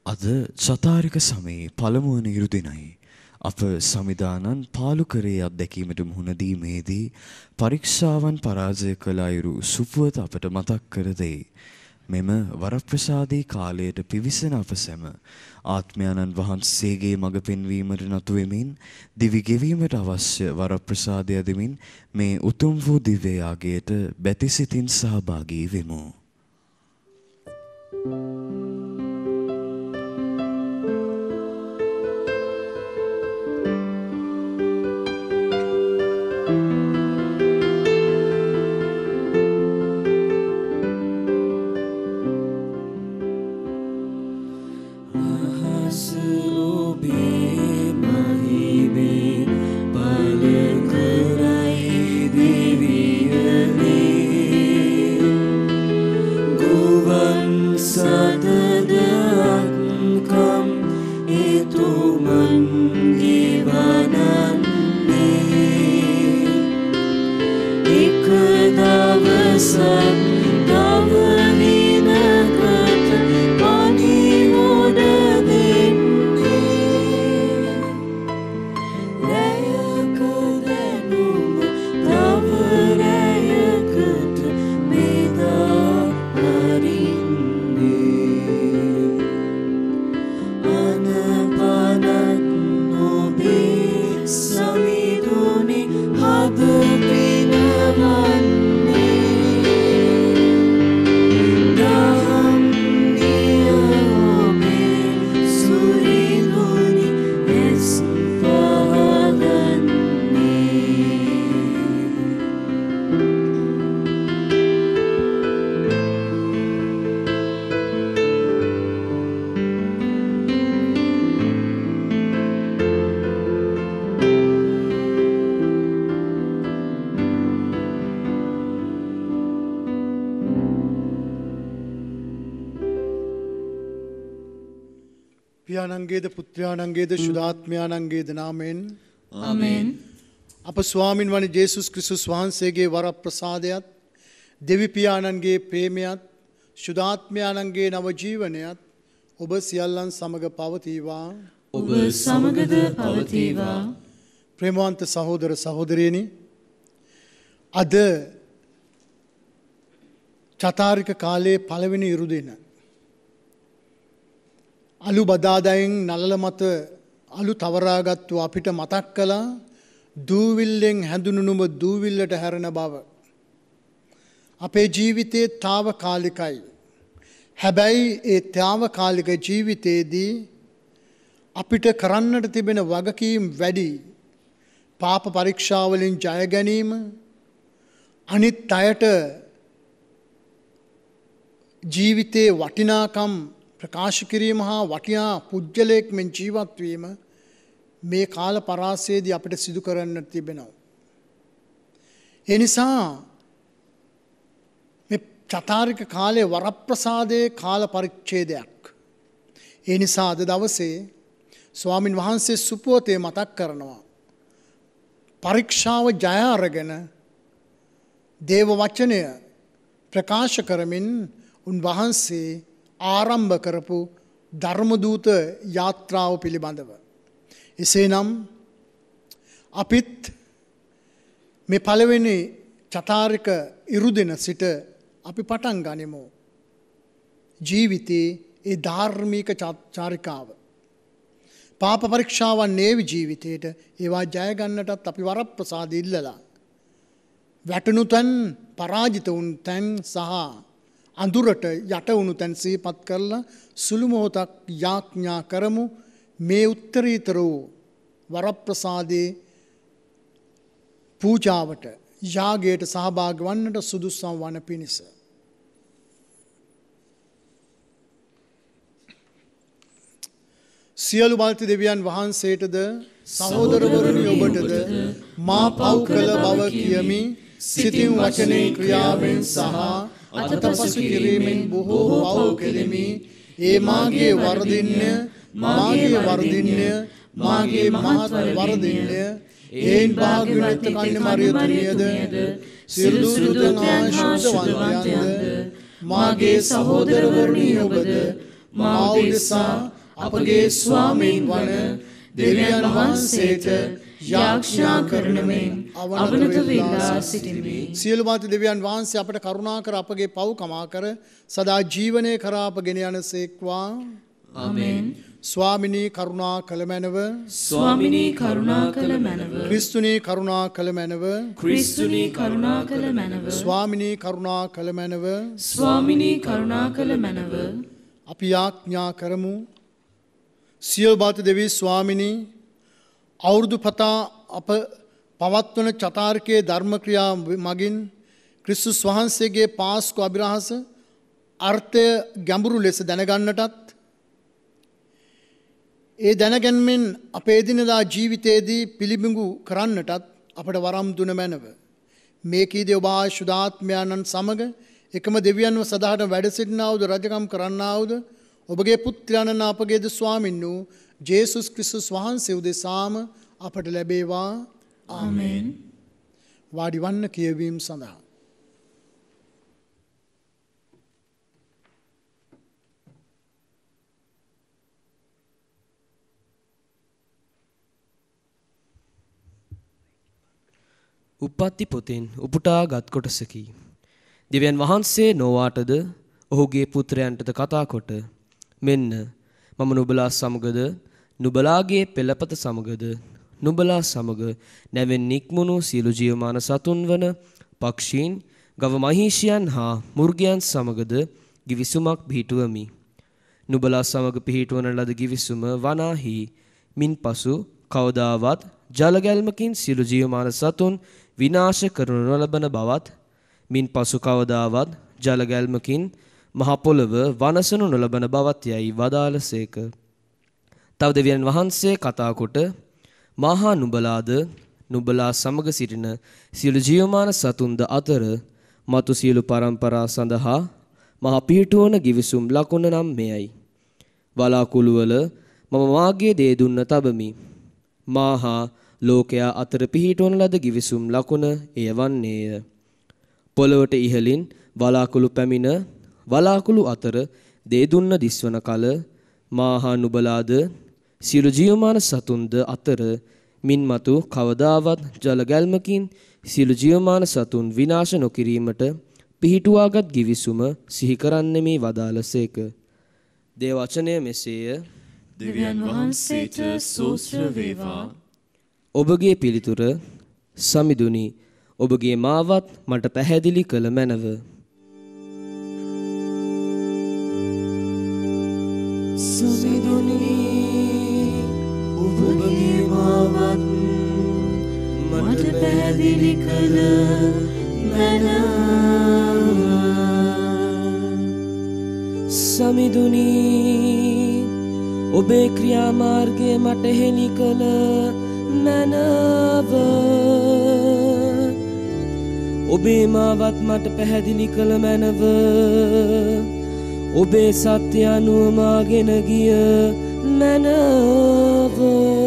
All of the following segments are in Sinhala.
අද චතාරික සමයේ පළමුවන ඉරුදිනයි. අප සමිදානන් පාලු කරේ අත්දැකීමට මුහුණ දීමේදී පරීක්ෂාවන් පරාජය කළ අයුරු සුපුවත අපට මතක් කර දෙයි. මෙම වරප්‍රසාදී කාලයට පිවිසෙන අප සැම ආත්මයන්න් වහන්සේගේ මඟ පෙන්වීමට නතු වෙමින් දිවි ගෙවීමට අවශ්‍ය වරප්‍රසාදය දෙමින් මේ උතුම් වූ දිව්‍ය යාගයට බැතිසිතින් සහභාගී වෙමු. පියාණන්ගේද පුත්‍රයාණන්ගේද ශුද්ධාත්මයාණන්ගේද නාමයෙන් ආමේන්. අප ස්වාමින් වන ජේසුස් ක්‍රිස්තුස් වහන්සේගේ වරප්‍රසාදයත් දෙවි පියාණන්ගේ ප්‍රේමයත් ශුද්ධාත්මයාණන්ගේ නව ජීවනයත් ඔබ සියල්ලන් සමග පවතිවා. ඔබ සමගද පවතිවා. ප්‍රේමවන්ත සහෝදර සහෝදරියනි, අද චතාරික කාලයේ පළවෙනි ඉරුදින අලු බදාදයෙන් නළල මත අලු තවරාගත්තු අපිට මතක් කළා දූවිල්ලෙන් හැදුණු නුඹ දූවිල්ලට හැරෙන බව. අපේ ජීවිතයේ తాවකාලිකයි. හැබැයි ඒ తాවකාලික ජීවිතයේදී අපිට කරන්නට තිබෙන වගකීම් වැඩි. පාප පරීක්ෂාවලින් ජය ගැනීම, අනිත් අයට ජීවිතයේ වටිනාකම් ප්‍රකාශ කිරීම හා වටිනා පුජ්‍යලයක් මෙන් ජීවත් වීම මේ කාල පරාසයේදී අපිට සිදු කරන්නට තිබෙනවා. ඒ නිසා මේ චතාරික කාලයේ වරප්‍රසාදයේ කාල පරිච්ඡේදයක්. ඒ නිසා අද දවසේ ස්වාමින් වහන්සේ සුපුවතේ මතක් කරනවා. පරීක්ෂාව ජය අරගෙන දේව වචනය ප්‍රකාශ කරමින් උන්වහන්සේ ආරම්භ කරපු ධර්මදූත යාත්‍රාව පිළිබඳව. එසේනම් අපිත් මේ පළවෙනි චතාරික ඉරුදින සිට අපි පටන් ගනිමු ජීවිතයේ ඒ ධාර්මික චාරිකාව. පාප පරීක්ෂාවන් නේවි ජීවිතයට ඒවා ජය ගන්නටත් අපි වරප්‍රසාද ඉල්ලලා වැටුණු තැන්, පරාජිත වුණු තැන් සහ අඳුරට යට වුණු තැන් සිහිපත් කරලා සුළු මොහොතක් යාඥා කරමු මේ උත්තරීතර වූ වරප්‍රසාදයේ පූජාවට යාගයට සහභාගී වන්නට සුදුසුම් වන පිණිස. සියලු බලති දෙවියන් වහන්සේටද සහෝදරවරුනි ඔබටද මා පව් කළ බව කියමි. සිතින් වචනෙන් ක්‍රියාවෙන් සහ අතපසු කිරීමෙන් බොහෝ පව් කෙලිමි. ඒ මාගේ වරදින්ය, මාගේ වරදින්ය, මාගේ මහත් වරදින්ය. ඒන් භාග්‍යවත් කන්නේ මරියතුමියද සියලු දුරුදන් ආශිර්වාදවන්තයන්ද මාගේ සහෝදරවරුනි ඔබද මා උදෙසා අපගේ ස්වාමීන් වන දෙවියන් වහන්සේට යාඥා කරන මෙන් අවනත වෙලා සිටිමි. සියලු මාති දෙවියන් වහන්සේ අපට කරුණා කර අපගේ පව් කමා කර සදා ජීවනයේ කරා අපගෙන යනසේක්වා. ආමෙන්. ස්වාමිනී කරුණා කළ මැනව. ස්වාමිනී කරුණා කළ මැනව. ක්‍රිස්තුනී කරුණා කළ මැනව. ක්‍රිස්තුනී කරුණා කළ මැනව. ස්වාමිනී කරුණා කළ මැනව. ස්වාමිනී කරුණා කළ මැනව. අපි යාඥා කරමු. සියලු බාත දෙවි ස්වාමිනී අවුරුදු පතා අප පවත්වන චතාරිකයේ ධර්ම ක්‍රියා මගින් ක්‍රිස්තුස් වහන්සේගේ පාස්කු අභිරහස අර්ථය ගැඹුරු ලෙස දැනගන්නටත් ඒ දැනගැන්මෙන් අපේ එදිනෙදා ජීවිතයේදී පිළිබිඹු කරන්නටත් අපට වරම් දුන මැනව. මේකීදී ඔබ ආශුදාත්මයන්න් සමග එකම දෙවියන්ව සදාට වැඩ සිටිනාවුද රජකම් කරන්නාවුද ඔබගේ පුත්‍රයන්න් අපගේ ද ස්වාමින් වූ ජේසුස් ක්‍රිස්තුස් වහන්සේ උදෙසාම අපට ලැබේවා. ආමෙන්. වාඩි වන්න කියවීම සඳහා. උප්පත්ති පොතෙන් උපුටා ගත් කොටසකි. දෙවියන් වහන්සේ නොවාටද ඔහුගේ පුත්‍රයන්ටද කතා කොට මෙන්න මම නුඹලා සමගද නුඹලාගේ පෙළපත සමගද නුඹලා සමග නැවෙන් නික්මුණු සියලු ජීවමාන සතුන් වන පක්ෂීන් ගව මහීෂයන් හා මුර්ගයන් සමගද ගිවිසුමක් පිහිටුවමි. නුඹලා සමග පිහිටුවන ලද ගිවිසුම වනාහි මින් පසු කවදාවත් ජලගැල්මකින් සියලු ජීවමාන සතුන් විනාශ කරනු නොලබන බවත් මින් පසු කවදාවත් ජලගැල්මකින් මහ පොළව වනසනු නොලබන බවත් යයි වදාළසේක. තව දෙවියන් වහන්සේ කතා කොට මහා නුඹලාද නුඹලා සමග සිටින සියලු ජීවමාන සතුන්ද අතර මතු සියලු පරම්පරා සඳහා මහ පිහිටුවන ගිවිසුම් ලකුණ නම් මෙයයි. වලාකුළු වල මම මාගේ දේ දුන්න තබමි. මාහා ලෝකයා අතර පිහිටවන ලද ගිවිසුම් ලකුණ එය වන්නේය. පොළොවට ඉහළින් වලාකුළු පැමිණ වලාකුළු අතර දේ දුන්න දිස්වන කල මාහා නුඹලාද සියලු ජීවමාන සතුන්ද අතර මින් මතු කවදාවත් ජලගැල්මකින් සියලු ජීවමාන සතුන් විනාශ නොකිරීමට පිහිටුවාගත් ගිවිසුම සිහි කරන්නෙමි වදාළසේක. දේව වචනය මෙසේය. දෙවියන් වහන්සේට සෝත්‍ර වේවා. ඔබගේ පිළිතුර සමිඳුනි ඔබගේ මාවත් මට පැහැදිලි කළ මැනව. සමිඳුනි ඔබගේ මාවත් මට පැහැදිලි කළ මැනව. සමිඳුනි ඔබේ ක්‍රියාමාර්ගය මට හෙළි කළ මැනව. ඔබේ මාවත් මට පැහැදිලි කළ මැනව. ඔබේ සත්‍ය අනුව මාගෙන ගිය මැනව.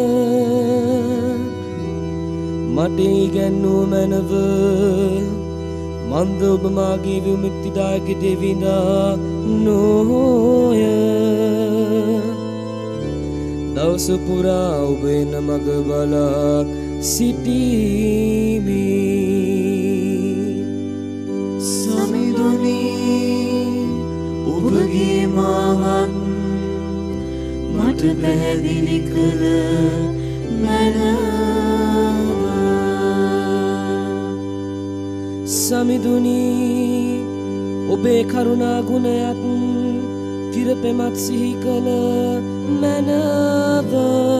මට ඉගැන්වූ මැනව. මන්ද ඔබ මාගේ විමුක්තිදායක දෙවිඳා නොය. දවස පුරා ඔබ එන මග බලා සිටීමි. සමිඳුනි ඔබගේ මාවත් මට පැහැදිලි කළ මැනව. සමිඳුනි ඔබේ කරුණා ගුණයත් තිරපෙමත් සිහි කළ මැනව.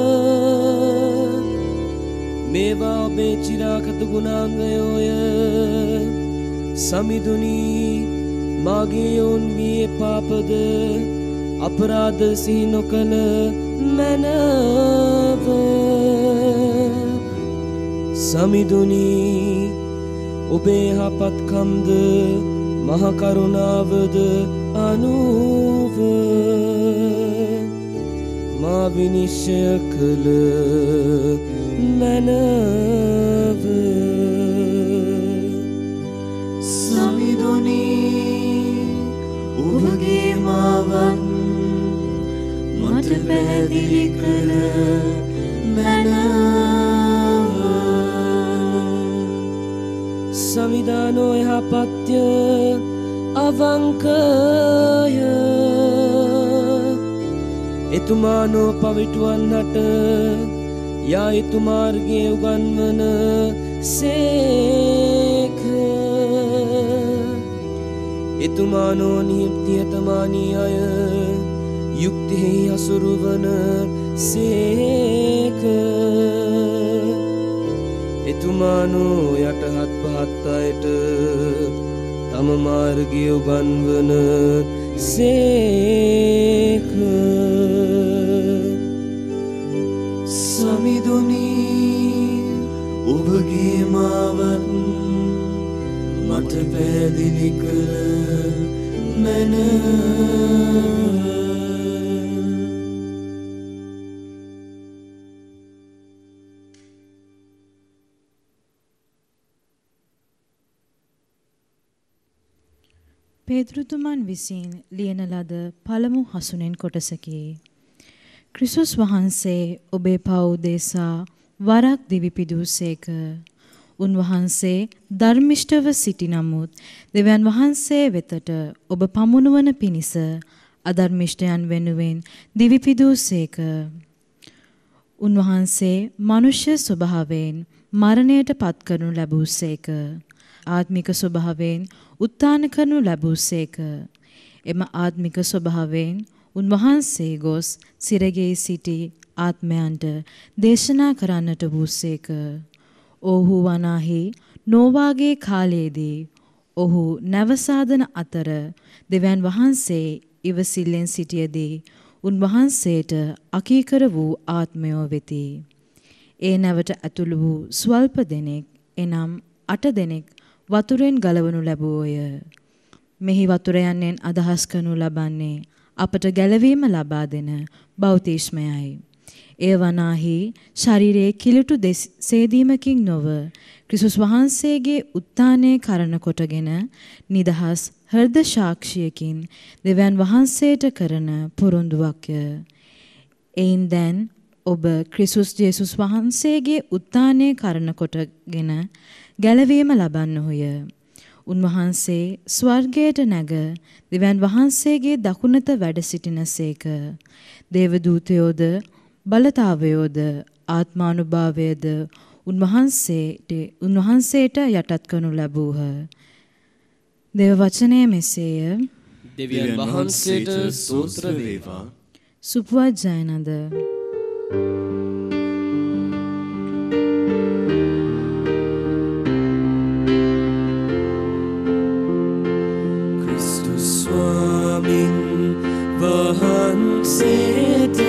මේවා ඔබේ චිරාගත ගුණාංගයෝය. සමිඳුනි මාගේ යොවුන් වියේ පාපද අපරාධ සිහි නොකළ මැනව. සමිඳුනි ඔබේ යහපත්කම්ද මහ කරුණාවද අනුව මා විනිශ්චය කළ මැනව. සමිඳුනි ඔබගේ මාවත් මට මට පැහැදිලි කළ මැනව. සමිදානෝ යහපත්ය අවංකය එතුමානෝ පවිටුවන්නට යා යුතු මාර්ගය උගන්වන සේක. එතුමානෝ නියතමානී අය යුක්තිෙහි හසුරුවන සේක. එතුමානෝ යටහත් පහත් අයට තම මාර්ගය උගන්වන සේක. සමිඳුනි ඔබගේ මාවත් මට පැහැදිලි කළ මැනව. පේතෘතුමන් විසින් ලියන ලද පළමු හසුනෙන් කොටසකි. ක්‍රිස්තුස් වහන්සේ ඔබේ පව් උදෙසා වරක් දිවිපිදූසේක. උන්වහන්සේ ධර්මිෂ්ඨව සිටි නමුත් දෙවියන් වහන්සේ වෙතට ඔබ පමුණුවන පිණිස අධර්මිෂ්ඨයන් වෙනුවෙන් දිවිපිදූසේක. උන්වහන්සේ මනුෂ්‍ය ස්වභාවයෙන් මරණයට පත් කරනු ලැබූසේක. ආත්මික ස්වභාවයෙන් උත්ථාන කරනු ලැබූසේක. එම ආත්මික ස්වභාවයෙන් උන්වහන්සේ ගොස් සිරගෙයි සිටි ආත්මයන්ට දේශනා කරන්නට වූසේක. ඔහු වනාහි නෝවාගේ කාලයේදී ඔහු නැවසාදන අතර දෙවියන් වහන්සේ ඉවසිල්ලෙන් සිටියදී උන්වහන්සේට අකීකර වූ ආත්මයෝ වෙති. ඒ නැවට ඇතුළු වූ ස්වල්ප දෙනෙක් එනම් 8 දෙනෙක් වතුරෙන් ගලවනු ලැබුවෝය. මෙහි වතුර යන්නෙන් අදහස් කරනු ලබන්නේ අපට ගැලවීම ලබා දෙන බෞතිස්මයයි. එය වනාහි ශරීරයේ කිලුටු සේදීමකින් නොව ක්‍රිස්තුස් වහන්සේගේ උත්ථානය කරන කොටගෙන නිදහස් හෘද සාක්ෂියකින් දෙවියන් වහන්සේට කරන පොරොන්දුවක්ය. එයින් දැන් ඔබ ක්‍රිස්තුස් ජේසුස් වහන්සේගේ උත්ථානය කරන කොටගෙන ගැලවීම ලබන්නහුය. උන්වහන්සේ ස්වර්ගයට නැග දෙවියන් වහන්සේගේ දකුණත වැඩ සිටිනසේක. දේවදූතයෝද බලතාවයෝද ආත්මානුභාවයද උන්වහන්සේට යටත් කරනු ලැබූහ. දේව වචනය මෙසේය. දෙවියන් වහන්සේට ස්තෝත්‍ර වේවා. සුපවත් ජයනද. වහන්සේට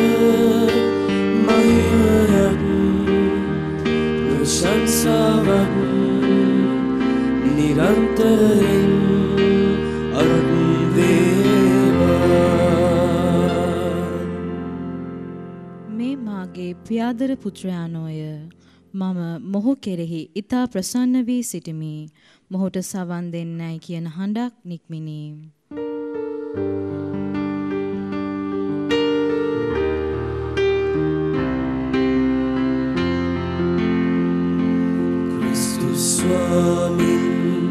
මහිමයක් ප්‍රශංසාවක් නිරන්තරයෙන් අත් වේවා. මේ මාගේ පියාදර පුත්‍රයාණෝය. මම මොහු කෙරෙහි ඊතා ප්‍රසන්න වී සිටිමි. මොහුට සවන් දෙන්නයි කියන හඬක් නික්මිනි. ස්වාමින්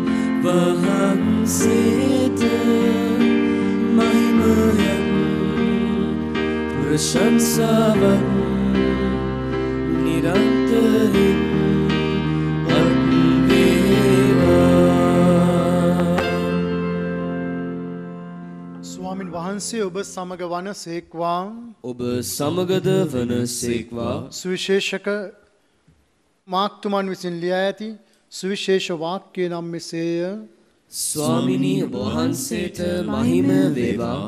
වහන්සේට මහිමයක් ප්‍රශංසාවක් නිරන්තරයෙන් අත් වේවා. ස්වාමින් වහන්සේ ඔබ සමග වන සේක්වා. ඔබ සමගද වන සේක්වා. සුවිශේෂක මාක්තුමන් විසින් ලියා ඇති සුවිශේෂ වාක්‍ය නම් මෙසේය. ස්වාමිනී ඔබ වහන්සේට මහිම වේවා.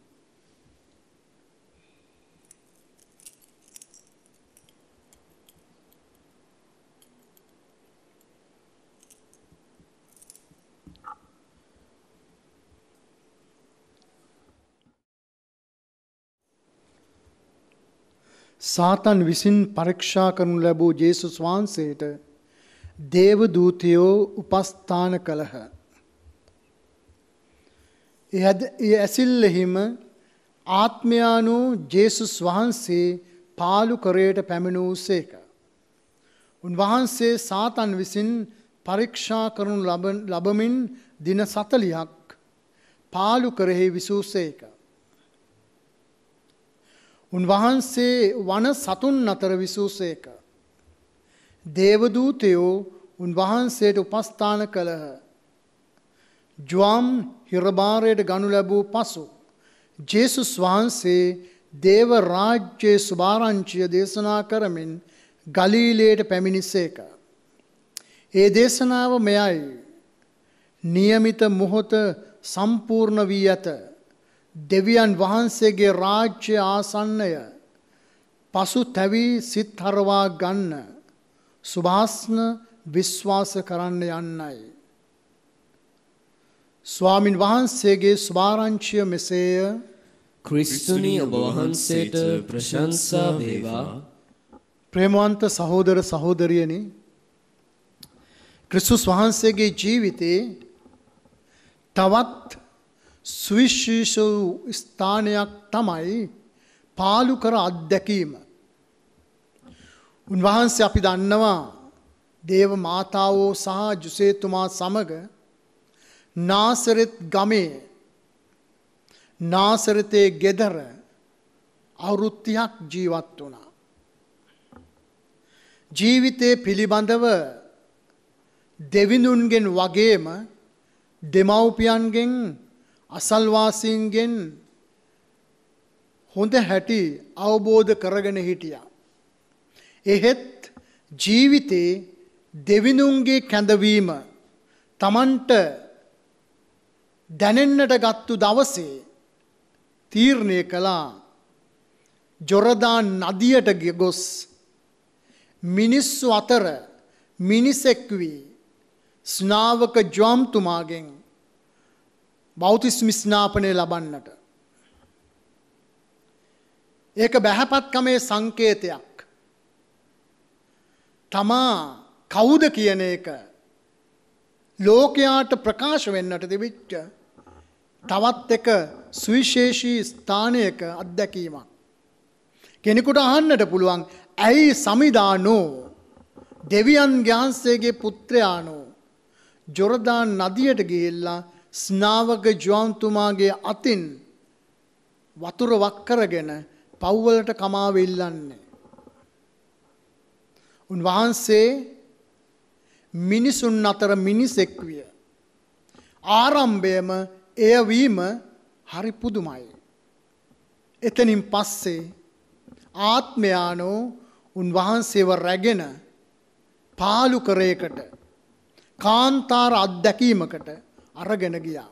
සාතන් විසින් පරීක්ෂා කරනු ලැබූ ජේසුස් වහන්සේට දේව දූතයෝ උපස්ථාන කළහ. ඒ ඇසිල්ලෙහිම ආත්මයානු ජේසුස් වහන්සේ පාලුකරයට පැමිණූසේක. උන්වහන්සේ සාතන් විසින් පරීක්ෂා කරනු ලබමින් දින 40ක් පාලුකරෙහි විසූසේක. උන්වහන්සේ වන සතුන් අතර විසූසේක. දේවදූතයෝ උන්වහන්සේට උපස්ථාන කළහ. ජුවම් හිරබාරයට ගනු ලැබූ පසු ජේසුස් වහන්සේ දේව රාජ්‍යයේ සුභාරංචිය දේශනා කරමින් ගලීලයට පැමිණිසේක. ඒ දේශනාව මෙයයි. නියමිත මොහොත සම්පූර්ණ වී ඇත. දෙවියන් වහන්සේගේ රාජ්‍ය ආසන්නය. පසු තැවී සිත් හරවා ගන්න සුභාස්න විශ්වාස කරන්න යන්නයි. ස්වාමින් වහන්සේගේ සුභාරංචිය මෙසේය. ක්‍රිස්තුනි ඔබ වහන්සේට ප්‍රශංසා වේවා. ප්‍රේමවන්ත සහෝදර සහෝදරියනි, ක්‍රිස්තුස් වහන්සේගේ ජීවිතේ තවත් සුවිශේෂ ස්ථානයක් තමයි පාලුකර අත්දැකීම. උන්වහන්සේ අපි දන්නවා දේව මාතාවෝ සහ ජුසේතුමා සමග නාසරෙත් ගමේ නාසරතේ ගෙදර අවුරුදු 30ක් ජීවත් වුණා. ජීවිතේ පිළිබඳව දෙවිඳුන්ගෙන් වගේම දෙමව්පියන්ගෙන් අසල්වාසීන්ගෙන් හොඳ හැටි අවබෝධ කරගෙන හිටියා. එහෙත් ජීවිතේ දෙවිඳුන්ගේ කැඳවීම Tamanට දැනෙන්නට ගත්තු දවසේ තීරණය කළා ජොරදාන් නදියට ගොස් මිනිස්සු අතර මිනිසෙක් වී ස්නාවක ජොම්තුමාගෙන් බෞතිස්ම ස්නාපනය ලබන්නට. ඒක බැහැපත්කමේ සංකේතයක්. තමා කවුද කියන එක ලෝකයාට ප්‍රකාශ වෙන්නට තිබිච්ච තවත් එක සුවිශේෂී ස්ථානයක අත්දැකීමක්. කෙනෙකුට අහන්නට පුළුවන් ඇයි සමිදානෝ දෙවියන් වහන්සේගේ පුත්‍රයානෝ ජොරදාන් නදියට ගිහිල්ලා ස්නාවක ජොන්තුමාගේ අතින් වතුර වක් කරගෙන පව්වලට කමාව ඉල්ලන්නේ. උන්වහන්සේ මිනිසුන් අතර මිනිසෙක් විය. ආරම්භයේම එය වීම හරි පුදුමයි. එතනින් පස්සේ ආත්මයානෝ උන්වහන්සේව රැගෙන පාලුකරයකට කාන්තාර අත්දැකීමකට අරගෙන ගියා.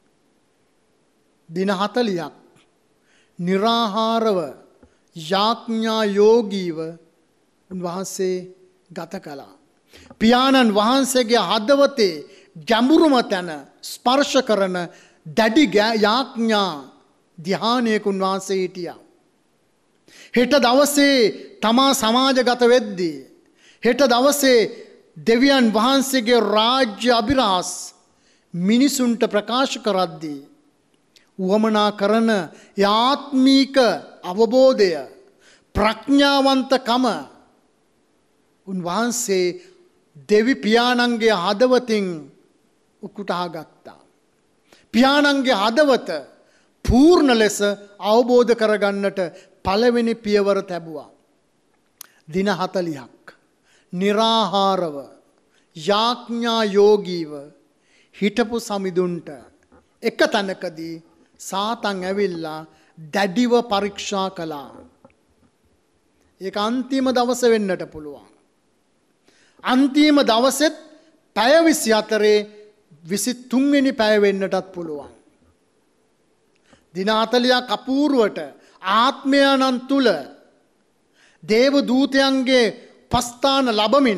දින 40ක් निराहारව යාඥා යෝගීව උන්වහන්සේ ගත කළා. පියාණන් වහන්සේගේ හදවතේ ගැඹුරුම තැන ස්පර්ශ කරන දැඩි යාඥා ධ්‍යානයක උන්වහන්සේ හිටියා. හෙට දවසේ තමා සමාජගත වෙද්දී හෙට දවසේ දෙවියන් වහන්සේගේ රාජ්‍ය අභිරහස් මිනිසුන්ට ප්‍රකාශ කරද්දී උවමනා කරන ආත්මීක අවබෝධය ප්‍රඥාවන්තකම උන්වහන්සේ දෙවි පියාණන්ගේ හදවතින් උකුටා ගත්තා. පියාණන්ගේ හදවත පූර්ණ ලෙස අවබෝධ කරගන්නට පළවෙනි පියවර තැබුවා. දින 40ක් निराहारව යාඥා යෝගීව හිටපු සමිඳුන්ට එක තැනකදී සාතන් ඇවිල්ලා දැඩිව පරීක්ෂා කළා. ඒක අන්තිම දවස වෙන්නට පුළුවන්. අන්තිම දවසෙත් පැය 24 23 වෙනි පැය වෙන්නටත් පුළුවන්. දින 40ක් අපූර්වට ආත්මයන්න් තුල දේව දූතයන්ගේ පස්ථාන ලැබමින්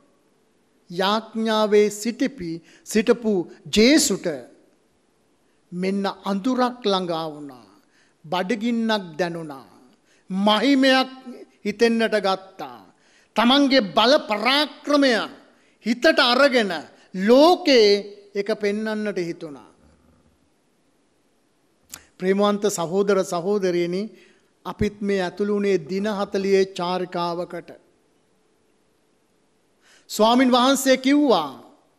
යාඥාවේ සිටපු ජේසුට මෙන්න අඳුරක් ළඟා වුණා. බඩගින්නක් දැනුණා. මහිමයක් හිතෙන්නට ගත්තා. තමන්ගේ බල පරාක්‍රමය හිතට අරගෙන ලෝකේ එක පෙන්වන්නට හිතුණා. ප්‍රේමවන්ත සහෝදර සහෝදරියනි අපිත් මේ ඇතුළු වුණේ දින 40 චාරිකාවකට. ස්වාමින් වහන්සේ කිව්වා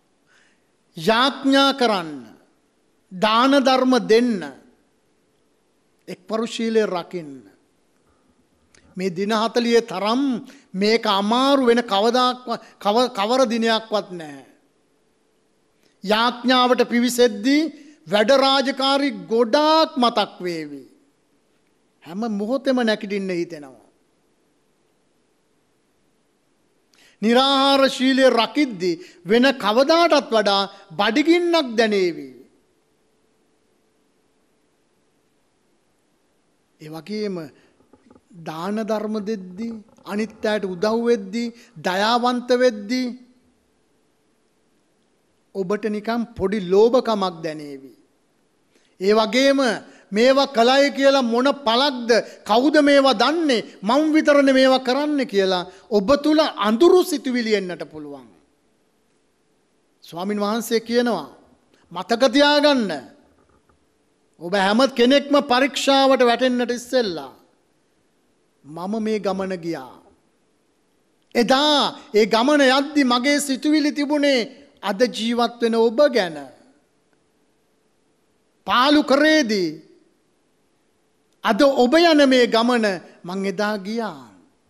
යාඥා කරන්න, දාන ධර්ම දෙන්න, එක් පරුශීලයේ රකින්න. මේ දින 40 තරම් මේක අමාරු වෙන කවර දිනයක්වත් නැහැ. යාඥාවට පිවිසෙද්දී වැඩ රාජකාරී ගොඩාක් මතක් වේවි. හැම මොහොතෙම නැගිටින්න හිතෙනවා. නිරාහාර ශීලයේ රකිද්දී වෙන කවදාටත් වඩා බඩගින්නක් දැනේවි. ඒ වගේම දාන ධර්ම දෙද්දී, අනිත් අයට උදව් වෙද්දී, දයාවන්ත වෙද්දී ඔබට නිකන් පොඩි ලෝභකමක් දැනේවි. ඒ වගේම මේවා කලයි කියලා මොන පළක්ද, කවුද මේවා දන්නේ, මම විතරනේ මේවා කරන්න කියලා ඔබ තුල අඳුරු සිතුවිලි එන්නට පුළුවන්. ස්වාමින් වහන්සේ කියනවා මතක තියාගන්න, ඔබ හැම කෙනෙක්ම පරීක්ෂාවට වැටෙන්නට ඉස්සෙල්ලා මම මේ ගමන ගියා. එදා ඒ ගමන යද්දි මගේ සිතුවිලි තිබුණේ අද ජීවත් වෙන ඔබ ගැන. පාලු කරේදී අද ඔබ යන මේ ගමන මං එදා ගියා.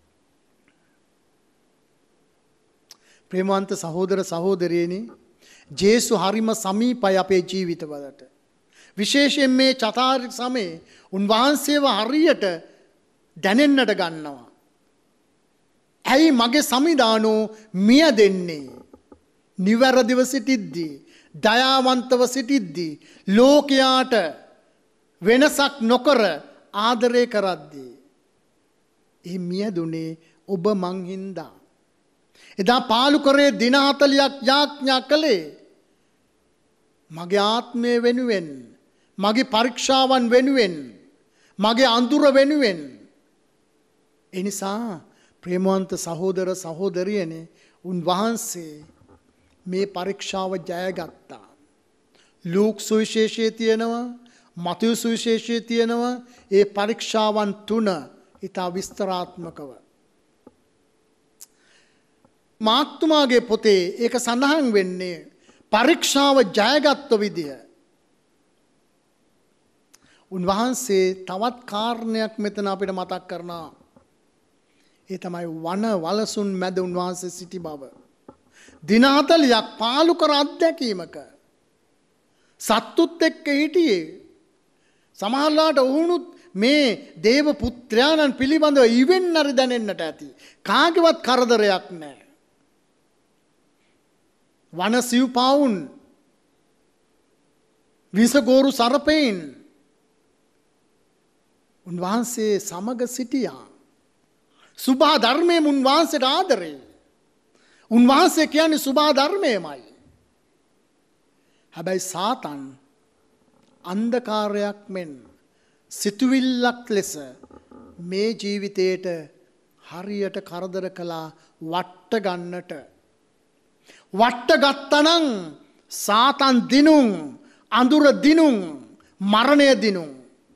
ප්‍රේමවන්ත සහෝදර සහෝදරියනි, ජේසු හරිම සමීපයි අපේ ජීවිතවලට. විශේෂයෙන් මේ චතාරික සමයේ උන්වහන්සේව හරියට දැනෙන්නට ගන්නවා. ඇයි මගේ සමිදානෝ මිය දෙන්නේ? නිවැරදිව සිටිද්දී, දයාවන්තව සිටිද්දී, ලෝකයාට වෙනසක් නොකර ආදරය කරද්දී. ඒ මිය දුනේ ඔබ මං හින්දා. එදා පාලු කරේ දින 40ක් යාඥා කළේ මගේ ආත්මය වෙනුවෙන්, මගේ පරීක්ෂාවන් වෙනුවෙන්, මගේ අඳුර වෙනුවෙන්. එනිසා ප්‍රේමවන්ත සහෝදර සහෝදරියනේ, උන්වහන්සේ මේ පරීක්ෂාව ජයගත්තා. ලූක් සුවිශේෂයේ තියෙනවා, මතයු සුවිශේෂයේ තියෙනවා ඒ පරීක්ෂාවන් තුන ඉතා විස්තරාත්මකව. මාර්තුමාගේ පොතේ ඒක සඳහන් වෙන්නේ පරීක්ෂාව ජයගත්ත විදිය. උන්වහන්සේ තවත් කාරණයක් මෙතන අපිට මතක් කරනවා. ඒ තමයි වන වලසුන් මැද උන්වහන්සේ සිටි බව. දින 40ක් පාලු කර අත්දැකීමක සත්තුත් එක්ක හිටියේ. සමහරලාට වුණුත් මේ දේව පුත්‍රයාණන් පිළිබඳව ඉවෙන්නරි දැනෙන්නට ඇති. කාගේවත් කරදරයක් නැහැ. වන සිව්පාවුන්, විසගෝරු සර්පයින් උන්වහන්සේ සමග සිටියා. සුභා ධර්මයෙන් උන්වහන්සේට ආදරේ. උන්වහන්සේ කියන්නේ සුභා ධර්මයමයි. හැබැයි සාතන් අන්ධකාරයක් මෙන් සිතුවිල්ලක් ලෙස මේ ජීවිතයට හරියට කරදර කළා වට ගන්නට. වට ගත්තනම් සාතන් දිනුම්, අඳුර දිනුම්, මරණය දිනුම්.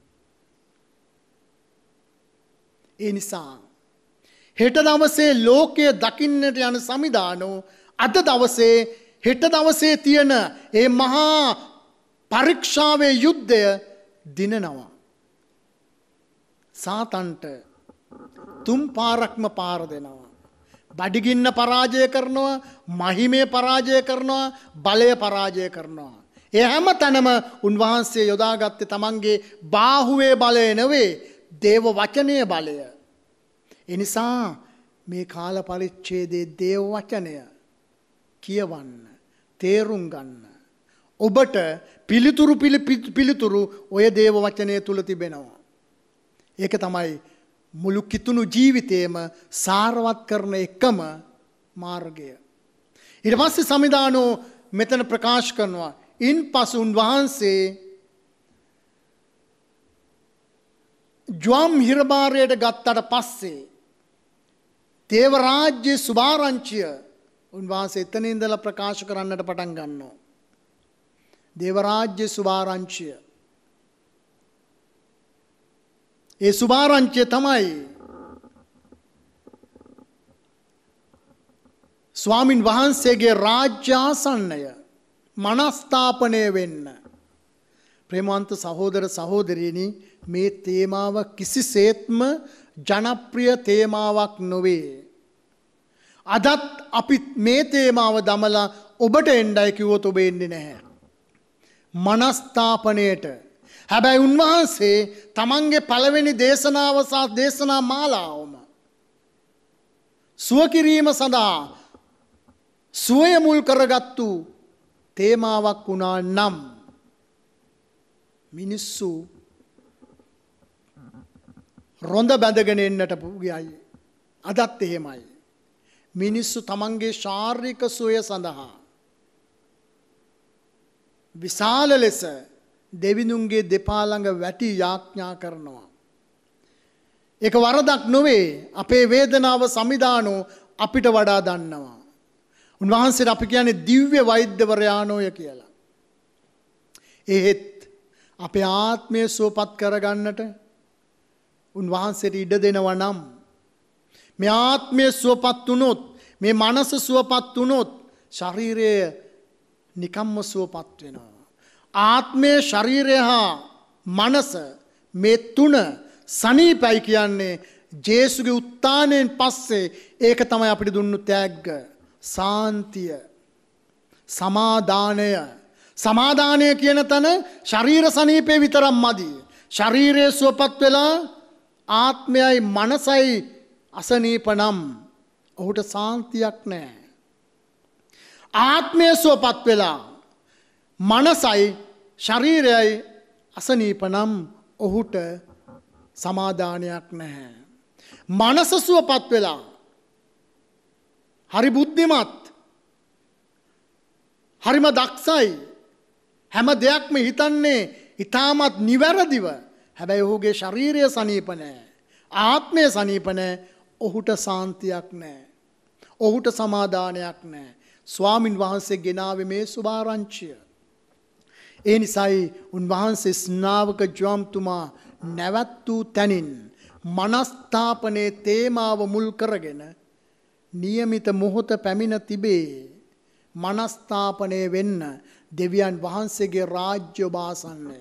ඒ නිසා හෙට දවසේ ලෝකය දකින්නට යන සමිදානෝ අද දවසේ, හෙට දවසේ තියෙන ඒ මහා පරීක්ෂාවේ යුද්ධය දිනනවා. සාතන්ට තුන් පාරක්ම පාර දෙනවා. බඩගින්න පරාජය කරනවා, මහිමේ පරාජය කරනවා, බලය පරාජය කරනවා. ඒ හැම තැනම උන්වහන්සේ යොදාගත්තේ තමන්ගේ බාහුවේ බලය නෙවෙයි, දේව වචනයේ බලය. එනිසා මේ කාල පරිච්ඡේදයේ දේව වචනය කියවන්න, තේරුම් ගන්න. ඔබට පිළිතුරු ඔය දේව වචනය තුල තිබෙනවා. ඒක තමයි මුළු කිතුණු ජීවිතේම සාරවත් කරන එකම මාර්ගය. ඊට පස්සේ සමිදානෝ මෙතන ප්‍රකාශ කරනවා, ඉන්පසු උන්වහන්සේ ජ්වම් හිරබාරයට ගත්තට පස්සේ දේව රාජ්‍ය සුභාරංචිය උන්වහන්සේ එතන ඉඳලා ප්‍රකාශ කරන්නට පටන් ගන්නවා. දේව රාජ්‍ය සුභාරංචිය. ඒ සුභාරංචිය තමයි ස්වාමින් වහන්සේගේ රාජ්‍ය ආසන්නය මනස්ථාපනය වෙන්න. ප්‍රේමවන්ත සහෝදර සහෝදරියනි, මේ තේමාව කිසිසේත්ම ජනප්‍රිය තේමාවක් නොවේ. අදත් අපි මේ තේමාව දමලා ඔබට එන්නයි කිව්වොත් ඔබ එන්නේ නැහැ. මනස්ථාපනයට. හැබැයි උන්වහන්සේ තමන්ගේ පළවෙනි දේශනාව සහ දේශනා මාලාවම සුව කිරීම සඳහා සුවය මුල් කරගත්තු තේමාවක් වුණා නම් මිනිස්සු රොඳ බැඳගෙන එන්නට ගියයි. අදත් එහෙමයි. මිනිස්සු තමන්ගේ ශාරීරික සුවය සඳහා විශාල ලෙස දෙවිඳුන්ගේ දෙපා ළඟ වැටි යාඥා කරනවා. ඒක වරදක් නොවේ. අපේ වේදනාව සමිදානෝ අපිට වඩා දන්නවා. උන්වහන්සේට අපි කියන්නේ දිව්‍ය වෛද්‍යවරයාණෝය කියලා. එහෙත් අපේ ආත්මය සුවපත් කරගන්නට උන්වහන්සේට ඉඩ දෙනවා නම් මේ ආත්මය සුවපත් වුණොත්, මේ මනස සුවපත් වුණොත් ශරීරය නිකම්ම සුවපත් වෙනවා. ආත්මය, ශරීරය හා මනස මේ තුන සනීපයි කියන්නේ ජේසුගේ උත්ථානයෙන් පස්සේ ඒක තමයි අපිට දුන්නු තෑග්ග. සාන්තිය, සමාදානය. සමාදානය කියන තැන ශරීර සනීපේ විතරක් මදි. ශරීරය සුවපත් වෙලා ආත්මයයි මනසයි අසනීප නම් ඔහුට සාන්තියක් නැහැ. ආත්මය සුවපත් වෙලා මනසයි ශරීරයයි අසනීප නම් ඔහුට සමාදානයක් නැහැ. මනස සුවපත් වෙලා හරි බුද්ධිමත්, හරිම දක්ෂයි, හැම දෙයක්ම හිතන්නේ ඊටමත් නිවැරදිව. හැබැයි ඔහුගේ ශරීරය සනීප නැහැ, ආත්මය සනීප නැහැ, ඔහුට සාන්තියක් නැහැ, ඔහුට සමාදානයක් නැහැ. ස්වාමින් වහන්සේ ගෙනාවේ මේ සුභාරංචිය. ඒ නිසායි උන්වහන්සේ ස්නාවක ජොම්තුමා නැවත් වූ තැනින් මනස්ථාපනයේ තේමාව මුල් කරගෙන නියමිත මොහොත පැමිණ තිබේ. මනස්ථාපනය වෙන්න දෙවියන් වහන්සේගේ රාජ්‍ය වාසන්නය.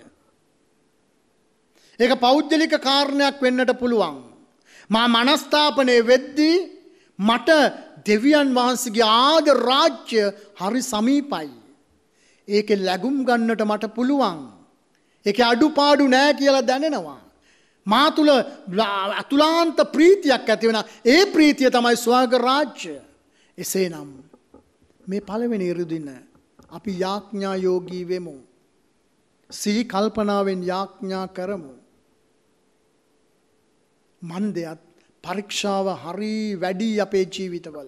ඒක පෞද්ගලික කාරණයක් වෙන්නට පුළුවන්. මා මනස්ථාපනය වෙද්දී මට දෙවියන් වහන්සේගේ ආද රාජ්‍ය හරි සමීපයි. ඒකේ ලැබුම් ගන්නට මට පුළුවන්. ඒකේ අඩුපාඩු නෑ කියලා දැනෙනවා. මා තුල අතුලාන්ත ප්‍රීතියක් ඇති වෙනවා. ඒ ප්‍රීතිය තමයි ස්වර්ග රාජ්‍ය. එසේනම් මේ පළවෙනි ඉරුදින අපි යාඥා යෝගී වෙමු. සිහි කල්පනාවෙන් යාඥා කරමු. මන්දයත් පරීක්ෂාව හරි වැඩි අපේ ජීවිතවල.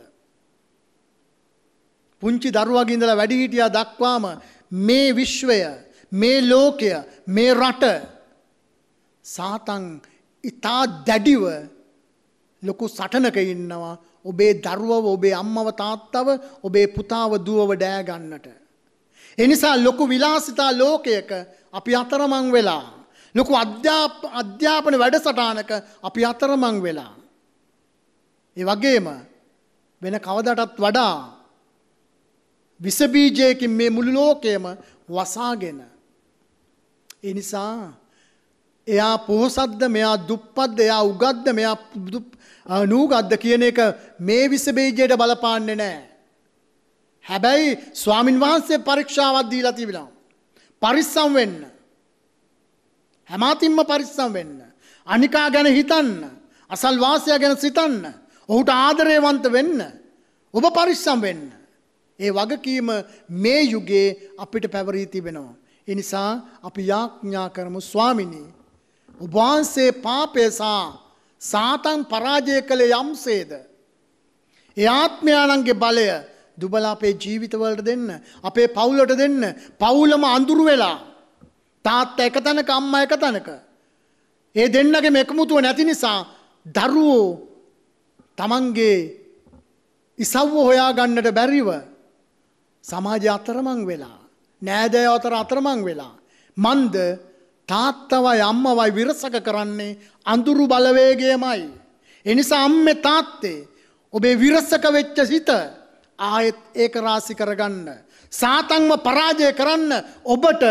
පුංචි දරුවාගේ ඉඳලා වැඩිහිටියා දක්වාම මේ විශ්වය, මේ ලෝකය, මේ රට සාතන් ඉතා දැඩිව ලොකු සටනක ඉන්නවා. ඔබේ දරුවව, ඔබේ අම්මව තාත්තව, ඔබේ පුතාව දුවව ඩෑ ගන්නට. ඒ නිසා ලොකු විලාසිතා ලෝකයක අපි අතරමං වෙලා, ලොකු අධ්‍යාපන වැඩසටහනක අපි අතරමං වෙලා. ඒ වගේම වෙන කවදාටත් වඩා විස බීජයකින් මේ මුළු ලෝකයම වසාගෙන. ඒ නිසා එයා පොහොසත්ද, මෙයා දුප්පත්ද, එයා උගත්ද, මෙයා නූගත්ද කියන එක මේ විස බීජයට බලපාන්නේ නැහැ. හැබැයි ස්වාමින් වහන්සේ පරීක්ෂාවක් දීලා තිබෙනවා. පරිස්සම් වෙන්න. හැමතින්ම පරිස්සම් වෙන්න. අනිකා ගැන හිතන්න. අසල්වාසයා ගැන සිතන්න. ඔහුට ආදරේවන්ත වෙන්න. ඔබ පරිස්සම් වෙන්න. ඒ වගකීම මේ යුගයේ අපිට පැවරී තිබෙනවා. ඒ නිසා අපි යාඥා කරමු, ස්වාමිනී, ඔබ වහන්සේ පාපය සහ සාතන් පරාජය කළේ යම්සේද ඒ ආත්මයාණන්ගේ බලය දුබලා අපේ ජීවිතවලට දෙන්න, අපේ පවුලට දෙන්න. පවුලම අඳුරු වෙලා, තාත්තා එක තැනක, අම්මා එක තැනක, ඒ දෙන්නගේම එකමුතුව නැති නිසා දරුවෝ තමන්ගේ ඉසව්ව හොයා ගන්නට බැරිව සමාජය අතරමං වෙලා, නෑදෑයෝ අතර අතරමං වෙලා, මන්ද තාත්තවයි අම්මවයි විරසක කරන්නේ අඳුරු බලවේගයමයි. එනිසා අම්මේ තාත්තේ ඔබේ විරසක වෙච්ච සිත ආයෙත් ඒක රාශි කරගන්න. සාතන්ව පරාජය කරන්න ඔබට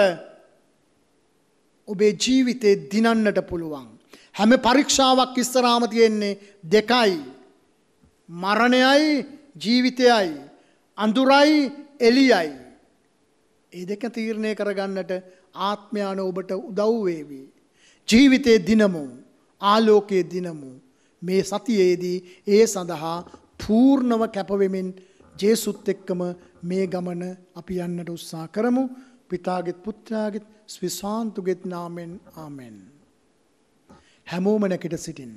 ඔබේ ජීවිතේ දිනන්නට පුළුවන්. හැම පරීක්ෂාවක් ඉස්සරහාම තියෙන්නේ දෙකයි. මරණයයි ජීවිතයයි. අඳුරයි එළියයි. ඒ දෙක තීරණය කරගන්නට ආත්මයාන ඔබට උදව් වේවි. ජීවිතේ දිනමු. ආලෝකයේ දිනමු. මේ සතියේදී ඒ සඳහා පූර්ණව කැපවෙමින් ජේසුත් එක්කම මේ ගමන අපි යන්නට උත්සාහ කරමු. පිතාගෙත් පුත්‍රයාගෙත් ස්විසාන්තුගෙත් නාමෙන් ආමෙන්. හැමෝම නැගිට සිටින්න.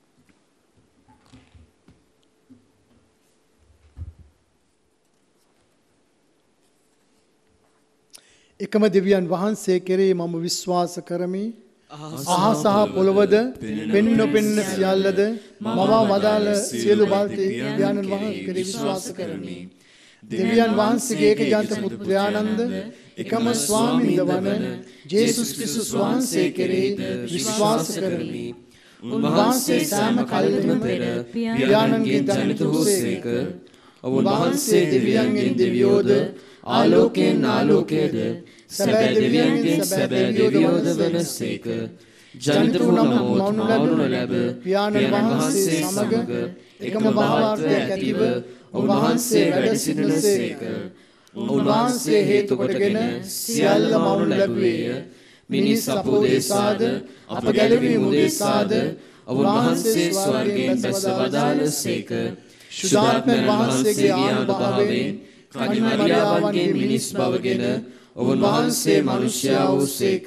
එකම දෙවියන් වහන්සේ කෙරෙහි මම විශ්වාස කරමි. අහස සහ පොළවද පෙනෙන නොපෙනෙන සියල්ලද මම වදාළ සියලු බාල්ති දෙවියන් වහන්සේ කෙරෙහි විශ්වාස කරමි. දෙවියන් වහන්සේගේ ඒකජාත පුත්‍රයානන්ද එකම ස්වාමීන්ද වන ජේසුස් ක්‍රිස්තුස් වහන්සේ කෙරෙහි විශ්වාස කරමි. උන්වහන්සේ සෑම කල්හිම පෙර පියාණන්ගෙන් ජනිත වූසේක. උන්වහන්සේ දෙවියන්ගෙන් දෙවියෝද ආලෝකයෙන් ආලෝකයේද සැබෑ දෙවියන්ගෙන් සැබෑ දෙවියෝද වනසේක. ජනිත වූ මවුන ලැබ පියාණන් වහන්සේ සමග එකම භාවාර්ථයක් ඇතිව උන්වහන්සේ වැඩ සිටිනසේක. උන්වහන්සේ හේතු කොටගෙන සියල්ල මවුන ලැබුවේය. මිනිස් අපෝදේශාද අප ගැලවීම උදෙසාද උන්වහන්සේ ස්වර්ගයෙන් බැස වදාළසේක. ශුද්ධාත්මයන් වහන්සේගේ ආනුභාවයෙන් කනි මරියාවන්ගේ මිනිස් බවගෙන උන්වහන්සේ මනුෂ්‍යයා වූසේක.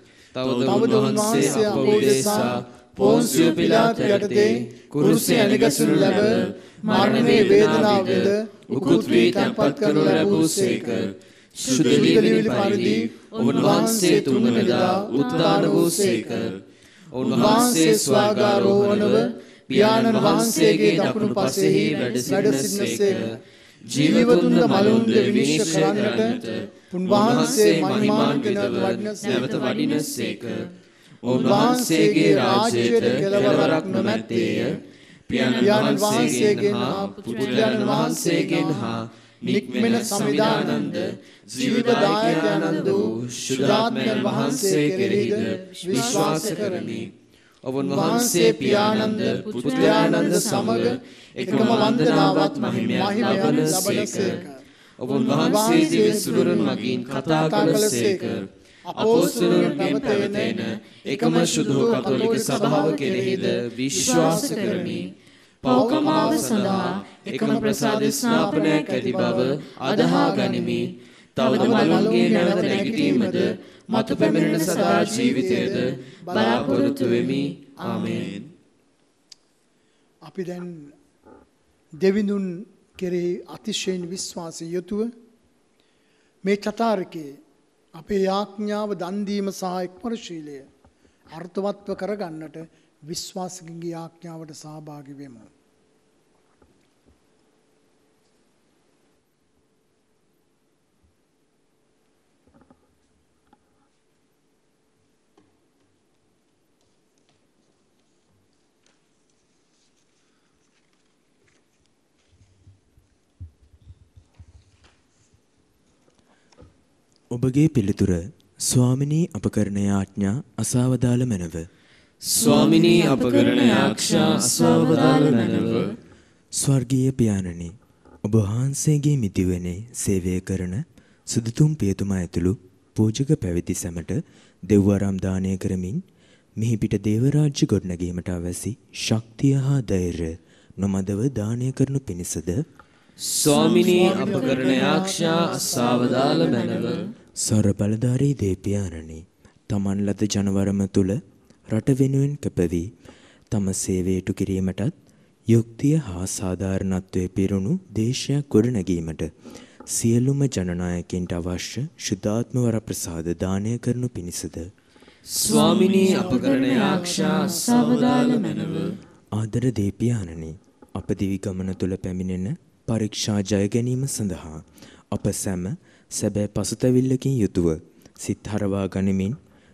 තවද උන්වහන්සේ අපෝදේශා පොන්සිය පිලාත් යටතේ කුරුසේ ඇණගසනු ලැබ මරණයේ වේදනාවද උකුත් වී තැන්පත් කරනු ලැබූසේක. ශුද්ධ ලිවිලි පරිදි උන්වහන්සේ තුන්වෙනිදා උත්ථාන වූසේක. උන්වහන්සේ ස්වර්ගාරෝහණව පියාණන් වහන්සේගේ දකුණු පසෙහි වැඩ සිටිනසේක. ජීවතුන්ද මලුන්ද විනිශ්චය කරන්නට උන්වහන්සේ මහිමාන්විත නැවත වඩිනසේක. උන්වහන්සේගේ රාජ්‍යයට කෙලවරක් නොමැත්තේය. පියාණන් වහන්සේගෙන් හා පුත්‍රයන් වහන්සේගෙන් හා නික්මෙන සමිදානන්ද ජීවදායකයන්ද ශුද්ධාත්මයන් වහන්සේ කෙරෙහිද විශ්වාස කරමි. උන්වහන්සේ පියාණන්ද පුත්‍රයානන්ද සමග එකම වන්දනාවත් මහිමයන් ලබනසේක. උන්වහන්සේ දිවිසුරුන් මගින් කතා කළසේක. අපොස්තලයන්ගෙන් පැවතෙන එකම ශුද්ධ කතෝලික සභාව කෙරෙහිද විශ්වාස කරමි. පෞකමාව සඳහා එකම ප්‍රසාද ස්නාපනයක් ඇති බව අදහා ගනිමි. තවද මලුන්ගේ නැවත නැගිටීමද මතු පැමිණෙන සදා ජීවිතයද බලාපොරොත්තු වෙමි. ආමේන්. අපි දැන් දෙවිඳුන් කෙරෙහි අතිශයින් විශ්වාසයෙන් යුතුව මේ චතාරිකේ අපේ යාඥාව දන් දීම සහ එක්වරශීලය අර්ථවත්ව කරගන්නට විශ්වාසිකගේ යාඥාවට සහභාගී වෙමු. ඔබගේ පිළිතුර ස්වාමිනී අප කරන යාඥා අසවදාල මැනව. ස්වාමිනී අප කරන යාඥා අසවදාල මැනව. ස්වර්ගීය පියාණනි, ඔබ වහන්සේගේ මිදිවනේ සේවය කරන සුදුතුම් පියතුමා ඇතුළු පූජක පැවිදි සැමට දෙව්වරම් දානය කරමින් මිහි පිට දේව රාජ්‍ය ගොඩනැගීමට අවැසි ශක්තිය හා ධෛර්යය නොමදව දානය කරනු පිණිසද ස්වාමිනී අප කරන යාඥා අසවදාල මැනව. සර බලධාරී දේවයාණනි, තමන් ලද ජනවරම තුල රට වෙනුවෙන් කැපවී තම සේවයට කිරීමටත් යුක්තිය හා සාධාරණත්වයේ පිරුණු දේශයක් ගොඩනැගීමට සියලුම ජනනායකින්ට අවශ්‍ය ශුද්ධාත්ම වර ප්‍රසාද දානය කරනු පිණිසද ස්වාමිනී අප කරන යාඥා අසවදාල මැනව. ආදර දේවයාණනි, අප දිවි ගමන තුල පැමිණෙන පරීක්ෂා ජය ගැනීම සඳහා අප සැම සැබෑ පසුතැවිල්ලකින් යුතුව සිත් හරවා ගනිමින්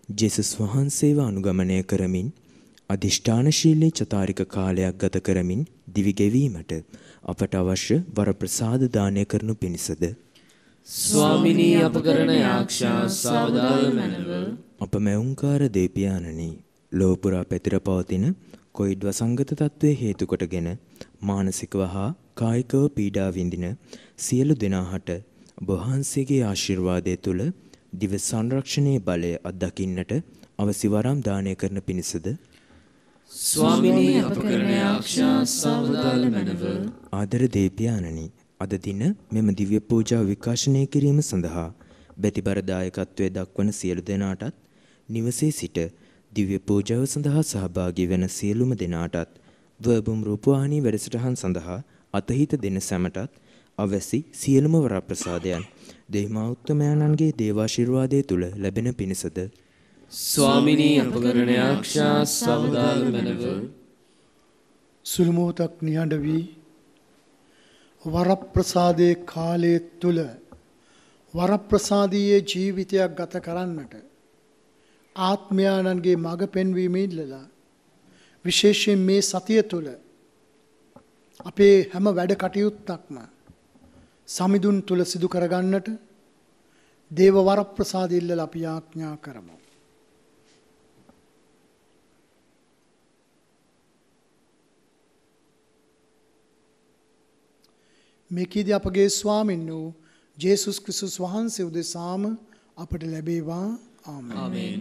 ජේසුස් වහන්සේව අනුගමනය කරමින් අධිෂ්ඨානශීලී චතාරික කාලයක් ගත කරමින් දිවි ගෙවීමට අපට අවශ්‍ය වරප්‍රසාද දානය කරනු පිණිසද ස්වාමිනී අප කරන යාක්ෂා සවදාල මැනව. අප මැවුම්කාර දේපියාණනි, ලෝපුරා පැතිර පවතින කොයිඩ් වසංගත තත්ත්වයේ හේතු කොටගෙන මානසිකව හා කායිකව පීඩා විඳින සියලු දෙනාට ඔබ වහන්සේගේ ආශිර්වාදය තුළ දිව සංරක්ෂණයේ බලය අත්දකින්නට අවසි වරම් දානය කරන පිණිසද ස්වාමිනී අප කරන යාක්ෂා සවදාල මැනව. ආදර දේපියාණනි, අද දින මෙම දිව්‍ය පූජාව විකාශනය කිරීම සඳහා බැතිබර දායකත්වයේ දක්වන සියලු දෙනාටත් නිවසේ සිට දිව්‍ය පූජාව සඳහා සහභාගී වන සියලුම දෙනාටත් වර්බුම් රූපවාහිනී වැඩසටහන් සඳහා අතහිත දෙන සැමටත් අවැසි සියලුම වරප්‍රසාදයන් දෙවිමෞත්තමයන්ගේ දේවාශිර්වාදයේ තුල ලැබෙන පිණිසද ස්වාමිනී අප කරන යාක්ෂා සවදාල මැනව. සුළු මොහොතක් නිහඬ වී වරප්‍රසාදයේ කාලයේ තුල වරප්‍රසාදීය ජීවිතයක් ගත කරන්නට ආත්මයාණන්ගේ මඟ පෙන්වීම ඉල්ලලා විශේෂයෙන් මේ සතිය තුල අපේ හැම වැඩ කටයුත්තක්ම සමිඳුන් තුල සිදු කරගන්නට දේව වරප්‍රසාද ඉල්ලලා අපි ආඥා කරමු. මේකීදී අපගේ ස්වාමින් වූ ජේසුස් ක්‍රිස්තුස් වහන්සේ උදෙසාම අපට ලැබේවා. ආමෙන්. ආමෙන්.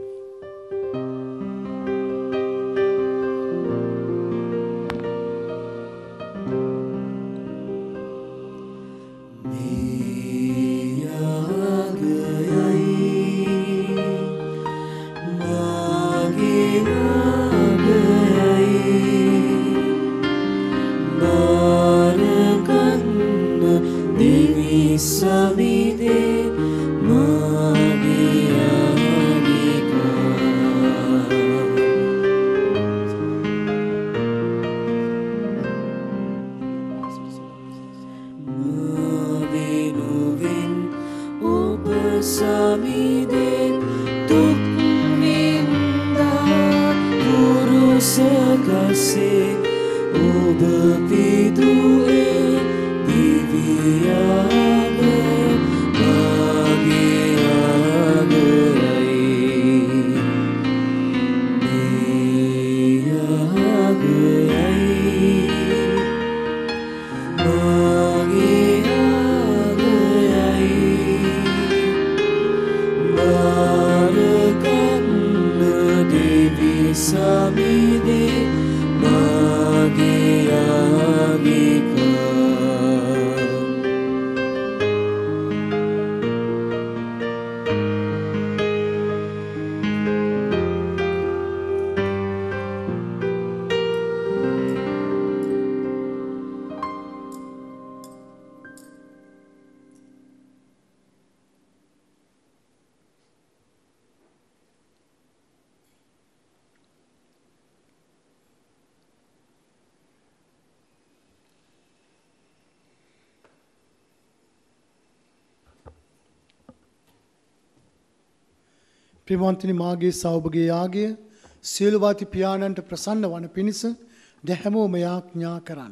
ප්‍රේමවන්තනි, මාගේ සෞභගේ යාගය සියලුවාති පියාණන්ට ප්‍රසන්න වන පිණිස දැහැමෝම යාඥා කරන්න.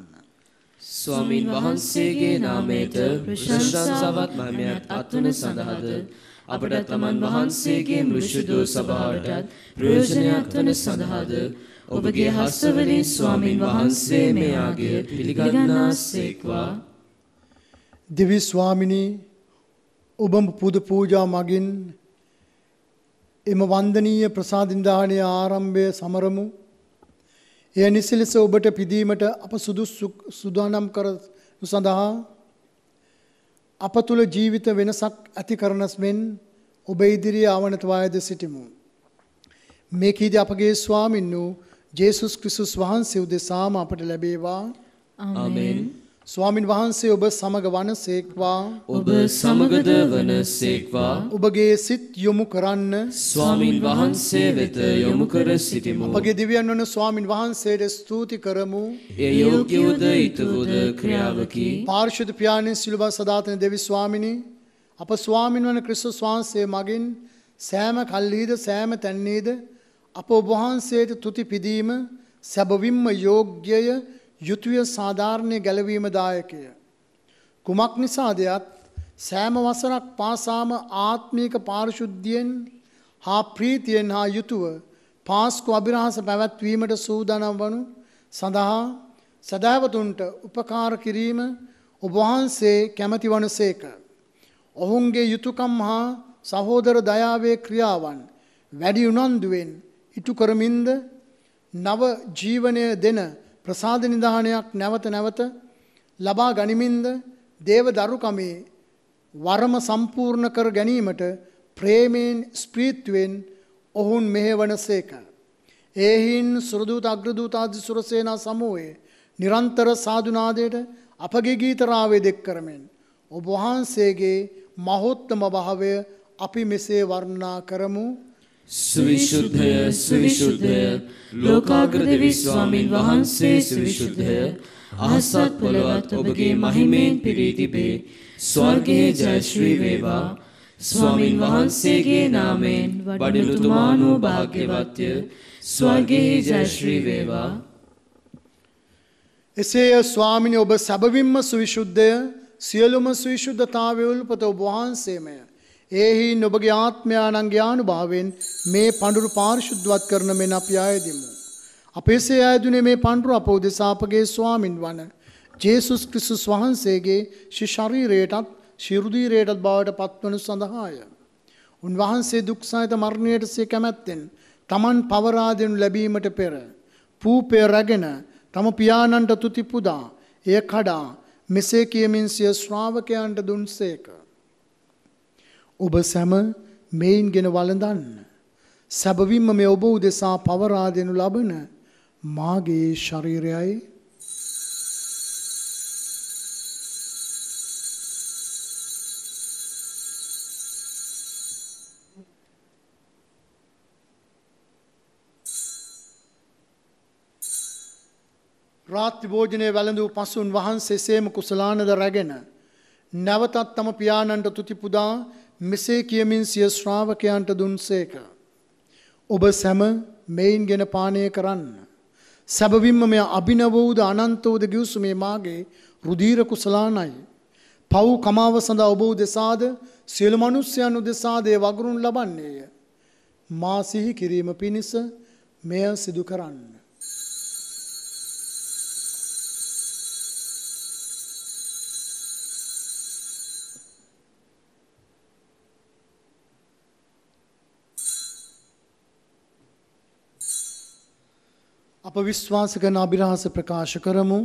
ස්වාමින් වහන්සේගේ නාමයට ප්‍රශංසාවත් මහිමයත් අත්වන සඳහාද අපට තමන් වහන්සේගේ මෘෂ්‍යදෝ සභාවටත් ප්‍රයෝජනයක් වන සඳහාද ඔබගේ හස්තවලින් ස්වාමින් වහන්සේ මේ යාගය පිළිගන්නාසේක්වා. දෙවි ස්වාමිනී, ඔබම පුද පූජා මගින් එම වන්දනීය ප්‍රසාදින්දානයේ ආරම්භය සමරමු. එය නිසලෙස ඔබට පිදීමට අප සුදානම් කර සඳහා අප තුළ ජීවිත වෙනසක් ඇති කරනස් මෙන් ඔබ ඉදිරියේ ආවනතවායද සිටිමු. මේකීදී අපගේ ස්වාමින් වූ ජේසුස් ක්‍රිස්තුස් වහන්සේ උදෙසාම අපට ලැබේවා. ආමෙන්. ස්වාමින් වහන්සේ ඔබ සමග වනසේක්වා. ඔබ සමගද වනසේක්වා. ඔබගේ සිත් යොමු කරන්න ස්වාමින් වහන්සේ වෙත යොමු කර සිටිමු. අපගේ දිව්‍යන් වන ස්වාමින් වහන්සේට ස්තුති කරමු. එය යෝග්‍යවද ඊතවද ක්‍රියාවකි. පාරිශුද්ධ පියාණන් සිළුවා සදාතන දෙවි ස්වාමිනී, අප ස්වාමින් වන ක්‍රිස්තුස් වහන්සේ මගින් සෑම කල්හිද සෑම තැන්නේද අප ඔබ වහන්සේට තුති පිදීම සැබවින්ම යෝග්‍යය යුතුය සාධාරණය ගැලවීම දායකය. කුමක් නිසාදයත් සෑම වසරක් පාසාම ආත්මීක පාරිශුද්ධියෙන් හා ප්‍රීතියෙන් හා යුතුව පාස්කු අභිරහස පැවැත්වීමට සූදානම් වනු සඳහා සදාවතුන්ට උපකාර කිරීම ඔබ වහන්සේ කැමැති වනසේක. ඔවුන්ගේ යුතුයකම් හා සහෝදර දයාවේ ක්‍රියාවන් වැඩි උනන්දුවෙන් ඉටු කරමින්ද නව ජීවනය දෙන ප්‍රසාද නිධානයක් නැවත නැවත ලබා ගනිමින්ද දේව දරුකමේ වරම සම්පූර්ණ කර ගැනීමට ප්‍රේමයෙන් ස්ප්‍රීත්වෙන් ඔවුන් මෙහෙවනසේක. ඒහින් සුරදූත අග්‍රදූත ආදී සුරසේනා සමූහයේ නිරන්තර සාදුනාදයට අපගේ ගීතරාවේ දෙක් කරමින් ඔබ වහන්සේගේ මහෝත්තම භාවය අපි මෙසේ වර්ණනා කරමු. සුවිශුද්ධය සුවිශුද්ධය ලෝකාග්‍ර දෙවි ස්වාමින් වහන්සේ සුවිශුද්ධය අහසත් පොළවත් ඔබගේ මහිමෙන් පිරී තිබේ. ස්වර්ගයේ ජය ශ්‍රී වේවා. ස්වාමින් වහන්සේගේ නාමයෙන් වඩිනුතුමානෝ භාග්‍යවත්ය. ස්වර්ගයේ ජය ශ්‍රී වේවා. එසේය ස්වාමිනි ඔබ සැබවින්ම සුවිශුද්ධය. සියලුම සුවිශුද්ධතාවය උල්පත ඔබ වහන්සේමය. ඒහින් ඔබගේ ආත්මයාණන්ගේ ආනුභාවයෙන් මේ පඬුරු පාරිශුද්ධවත් කරන මෙන් අපි ආයදිමු. අපේසේ ආයදුනේ මේ පඬුරු අප උදෙසා අපගේ ස්වාමින් වන ජේසුස් ක්‍රිස්තුස් වහන්සේගේ ශි ශරීරයටත් ශිරුදීරයටත් බවට පත්වනු සඳහාය. උන්වහන්සේ දුක් සහිත මරණයට සිය කැමැත්තෙන් තමන් පවරා දෙනු ලැබීමට පෙර පූපය රැගෙන තම පියාණන්ට තුති පුදා එය කඩා මෙසේ කියමින් සිය ශ්‍රාවකයන්ට දුන්සේක. ඔබ සැම මෙයින්ගෙන වළඳන්න. සැබවින්ම මේ ඔබ උදෙසා පවරා දෙනු ලබන මාගේ ශරීරයයි. රාත්‍රී භෝජනයේ වැළඳූ පසු උන්වහන්සේ සේම කුසලානද රැගෙන නැවතත් තම පියාණන්ට තුති පුදා මෙසේ කියමින් සිය ශ්‍රාවකයන්ට දුන්සේක. ඔබ සැම මෙයින්ගෙන පානය කරන්න. සැබවින්ම මෙය අභිනව වූද අනන්ත වූද ගිවිසුමේ මාගේ රුධීර කුසලානයි. පව් කමාව සඳහා ඔබ උදෙසාද සියලු මනුෂ්‍යයන් උදෙසාද ඒ වගුරුන් ලබන්නේය. මා සිහි කිරීම පිණිස මෙය සිදු කරන්න. අප විශ්වාස කරන අභිරහස ප්‍රකාශ කරමු.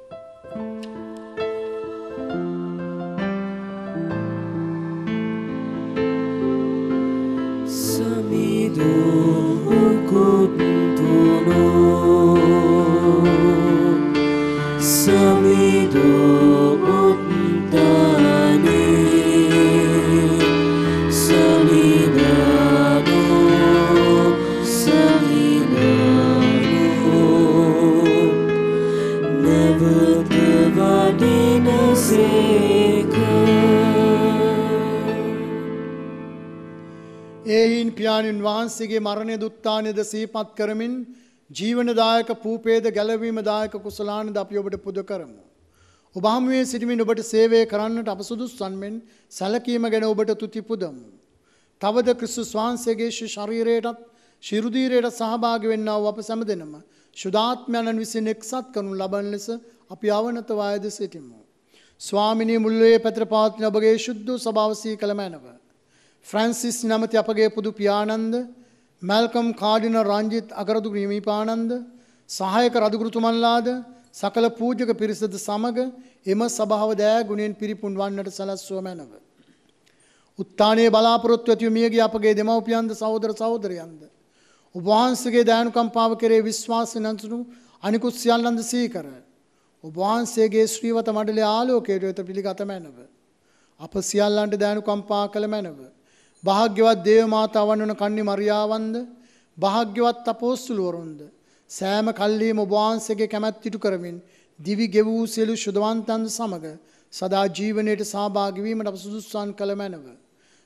එයින් පියාණන් වහන්සේගේ මරණය දුත්තානයද සිහිපත් කරමින් ජීවනදායක පූපේද ගැලවීමදායක කුසලානද අපි ඔබට පුද කරමු. ඔබ හමුවේ සිටමින් ඔබට සේවය කරන්නට අප සුදුස්සන් මෙන් සැලකීම ගැන ඔබට තුති පුදමු. තවද ක්‍රිස්තුස් වහන්සේගේ ශරීරයටත් ශිරුදීරයට සහභාගී වෙන්නා වූ අප සැමදෙනම ශුද්ධාත්මයන්න් විසින් එක්සත් කරනු ලබන ලෙස අපි අවනත වායද සිටිමු. ස්වාමිනී මුල්ලේ පැතර පාත්‍රන ඔබගේ ශුද්ධ සභාව සී කළ මැනව. ෆ්‍රැන්සිස් නමැති අපගේ පුදු පියාණන්ද මැල්කම් කාඩිනල් රංජිත් අගරදුග හිමිපාණන්ද සහායක රදුගුරුතුමන්ලාද සකල පූජක පිරිසද සමග එම සභාව දෑ ගුණයෙන් පිරිපුන් වන්නට සැලැස්වුව මැනව. උත්තානයේ බලාපොරොත්තු ඇතිව මියගිය අපගේ දෙමව්පියන්ද සහෝදර සහෝදරයන්ද ඔබ වහන්සේගේ දයානුකම්පාව කෙරේ විශ්වාසයෙන් අනුසුණු අනිකුත් සියල්ලන්ද සීකර ඔබ වහන්සේගේ ශ්‍රීවත මඩලේ ආලෝකයට වෙත පිළිගත මැනව. අප සියල්ලන්ට දයානුකම්පා කළ මැනව. භාග්‍යවත් දේව මාතාවන් වන කන්නි මරියාවන්ද භාග්‍යවත් අපෝස්තුලවරුන්ද සෑම කල්ලිම ඔබ වහන්සේගේ කැමැත්ත ඉටු කරමින් දිවි ගෙවූ සියලු ශුද්ධවන්තයන් සමග සදා ජීවනයේ සහභාගී වීමට අප සුදුසුසන් කළ මැනව.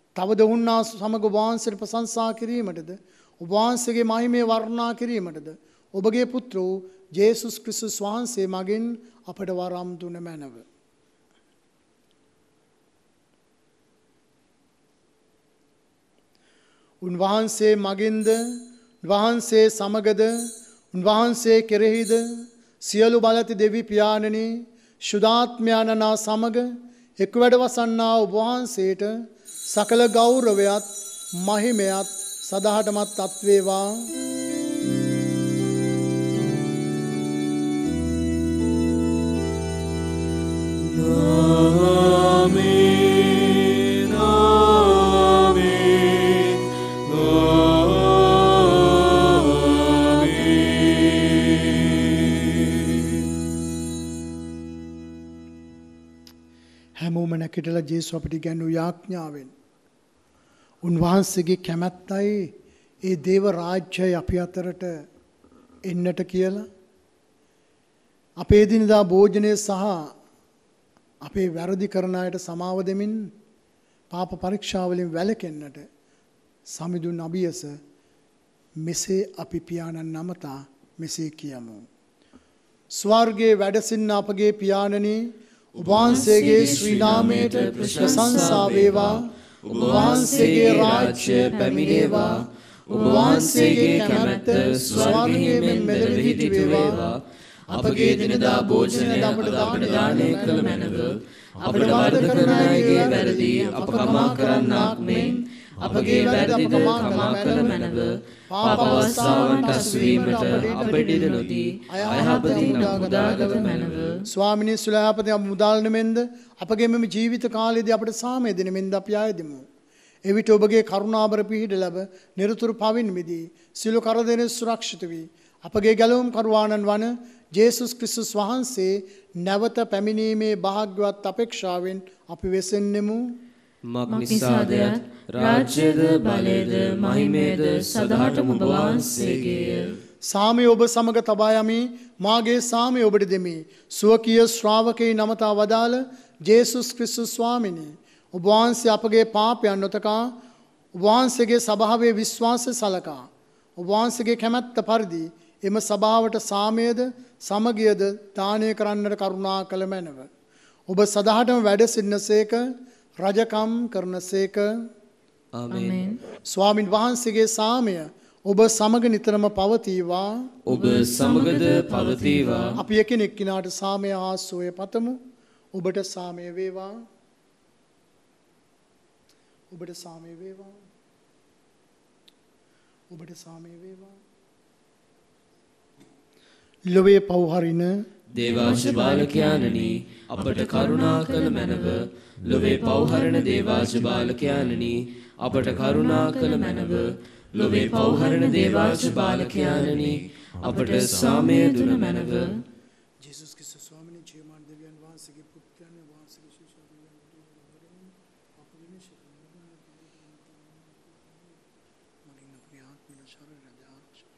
තවද උන්වහන්සේ සමග වහන්සේට ප්‍රශංසා කිරීමටද ඔබ වහන්සේගේ මහිමය වර්ණනා කිරීමටද ඔබගේ පුත්‍ර වූ ජේසුස් ක්‍රිස්තුස් වහන්සේ මගින් අපට වරම් දුන මැනව. උන්වහන්සේ මගින්ද උන්වහන්සේ සමගද උන්වහන්සේ කෙරෙහිද සියලු බලති දෙවි පියාණනි ශුද්ධාත්මයන්නා සමග එක් වැඩ වසන්නා ඔබ වහන්සේට සකල ගෞරවයත් මහිමයත් සදාහටමත් අත්වේවා. ආමේන් ආමේන් හැමෝම නැකිටලා ජේසුස් අපිට ඉගැන්වූ යාඥාවෙන් උන්වහන්සේගේ කැමැත්තයි ඒ දේව රාජ්‍යය අපි අතරට එන්නට කියලා අපේ දිනදා භෝජනය සහ අපේ වැරදි කරන අයට සමාව දෙමින් පාප පරීක්ෂාවලින් වැළකෙන්නට සමිඳුන් අභියස මෙසේ අපි පියාණන් නමතා මෙසේ කියමු. ස්වර්ගයේ වැඩ සිටින අපගේ පියාණනි ඔබ වහන්සේගේ ශ්‍රී නාමයට ප්‍රශංසා වේවා. ඔබ වහන්සේගේ රාජ්‍ය පැමිණේවා. ඔබ වහන්සේගේ කැමැත්ත ස්වර්ගයේ මෙලෙස සිටි වේවා. අපගේ දිනදා භෝජනය අපට දානය කළ මැනව. අපට වරද කරන අයගේ වැරදි අප කමා කරන්නාක් මෙන් අපගේ වැරදි කමා කළ මැනව. පාප අවස්ථාවන්ට අසුවීමට අපට ඉඩ නොදී අයහපතින් මුදාගත මැනව. ස්වාමිනී සුලහපති අප මුදාලන මෙන්ද අපගේ මෙම ජීවිත කාලයේදී අපට සාමය දෙන මෙන්ද අපි ආයදෙමු. එවිට ඔබගේ කරුණාබර පිහිට ලැබ නිරතුරු පවින් මිදී සියලු කරදරෙන් සුරක්ෂිත වී අපගේ ගැලවුම් කරුවාණන් වන ජේසුස් ක්‍රිස්තුස් වහන්සේ නැවත පැමිණීමේ භාග්‍යවත් අපේක්ෂාවෙන් අපි වෙසෙන්නෙමු. මක්නිසාද රාජ්‍යද බලයද මහිමයද සදාටම ඔබ වහන්සේගේය. සාමය ඔබ සමග තබා යමි. මාගේ සාමය ඔබට දෙමි. ස්වකීය ශ්‍රාවකේ නමතා වදාළ ජේසුස් ක්‍රිස්තුස් ස්වාමිනී ඔබ වහන්සේ අපගේ පාපයන් නොතකා ඔබ වහන්සේගේ සභාවේ විශ්වාසය සලකා ඔබ වහන්සේගේ කැමැත්ත පරිදි එම සභාවට සාමයද සමගියද දානය කරන්නට කරුණා කළ මැනව. ඔබ සදාටම වැඩ සිටිනසේක රජකම් කරනසේක. ආමේන්. ස්වාමින් වහන්සේගේ සාමය ඔබ සමග නිතරම පවතිවා. ඔබ සමගද පවතිවා. අපි එකිනෙක කිනාට සාමය හා සුවය පතමු. ඔබට සාමය වේවා. ඔබට සාමය වේවා. ඔබට සාමය වේවා. ලොවේ පව් හරින දේවාංශ බාලකයාණනි අපට කරුණා කළ මැනව. ලොවේ පව් හරින දේවාංශ බාලකයාණනි අපට කරුණා කළ මැනව. ලොවේ පව් හරින දේවාංශ බාලකයාණනි අපට සාමය දුන මැනව. ජේසුස් ක්‍රිස්තුස් ස්වාමීන් ජීවමාන දෙවියන් වහන්සේගේ පුත්‍රයන් වහන්සේගේ ශිෂ්‍යයන් අප විනිශ්චය මගින් අපගේ ආත්මික ශරීරය ආරක්ෂා.